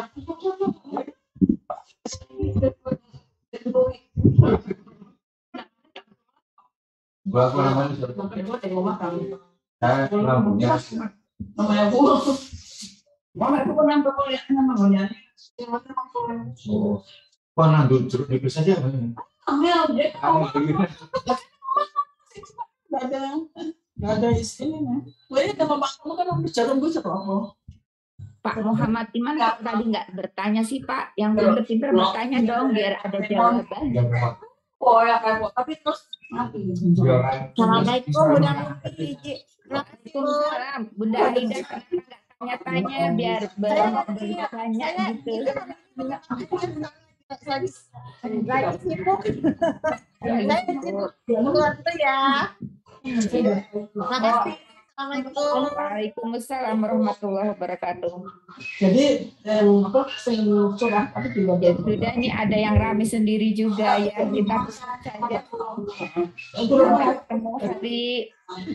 Wah, nandu jeruk nipis saja. Nggak ada, nggak ada isinya. Wah, kalau kamu kan harus jarum busuk loh. Pak Muhammad Iman kok tadi nggak bertanya sih Pak? Yang pinter-pinter bertanya dong biar ada jawaban. Oh ya kamu, tapi terus mati. Assalamualaikum Bunda Mufi. Waalaikumsalam Bunda Aida. Kenapa nggak tanya-tanya biar bertanya gitu. Lagi sibuk. Saya sibuk. Waktu ya. Terima kasih. Assalamualaikum. Waalaikumsalam warahmatullahi wabarakatuh. Jadi yang apa sing sudah tapi juga Ya sudah nih ada yang rame sendiri juga ya kita tutup saja. Ketemu hari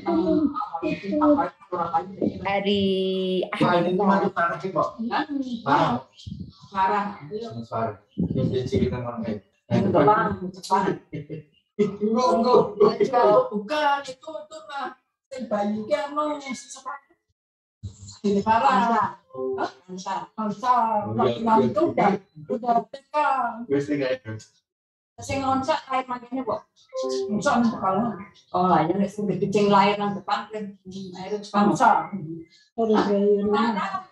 hari Ahad. marah. Bukan itu itu mah bayi kan mau ini parah. Bangsa, bangsa, itu udah udah tekan. Sing ngonsak air maganya kok. Ngonsak kalau oh lain nek sing kecing lain nang depan kan air bangsa. Terus gayuna.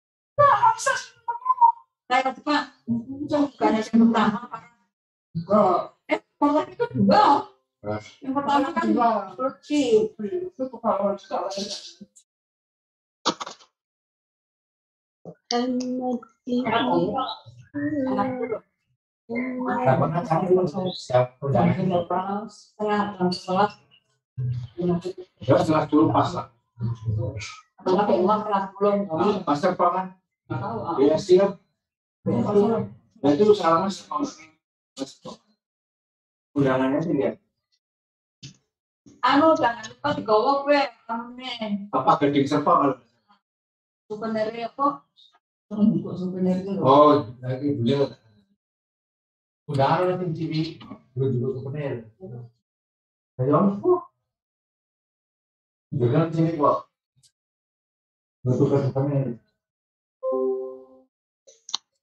Saya depan. Bukan yang pertama. Eh, kalau itu dua. Yang pertama kan kursi. Itu kalau sekolah. Setelah dulu pasang. Pasang apa kan? Iya siap. Nah itu salah mas. Undangannya sih ya. Anu jangan lupa digawa gue amin. Apa gading serpa kalau? Sebenarnya kok kok sebenarnya Oh, lagi beliau. Undangan nanti T V dulu juga ke panel. Ayo, jangan sini kok. Untuk ke panel.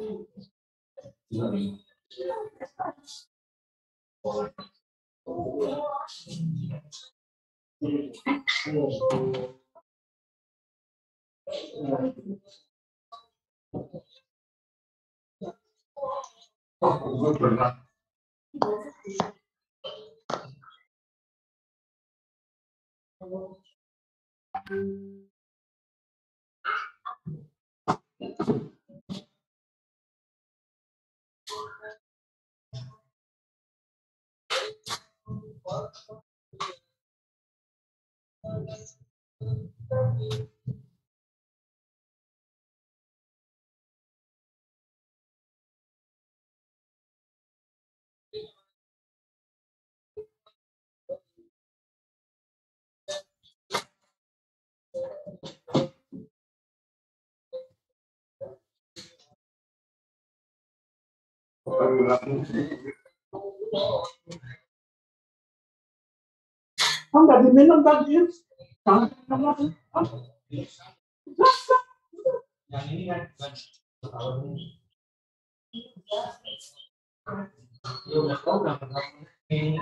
Enggak diminum tadi. Yang ini kan ya udah tahu udah ini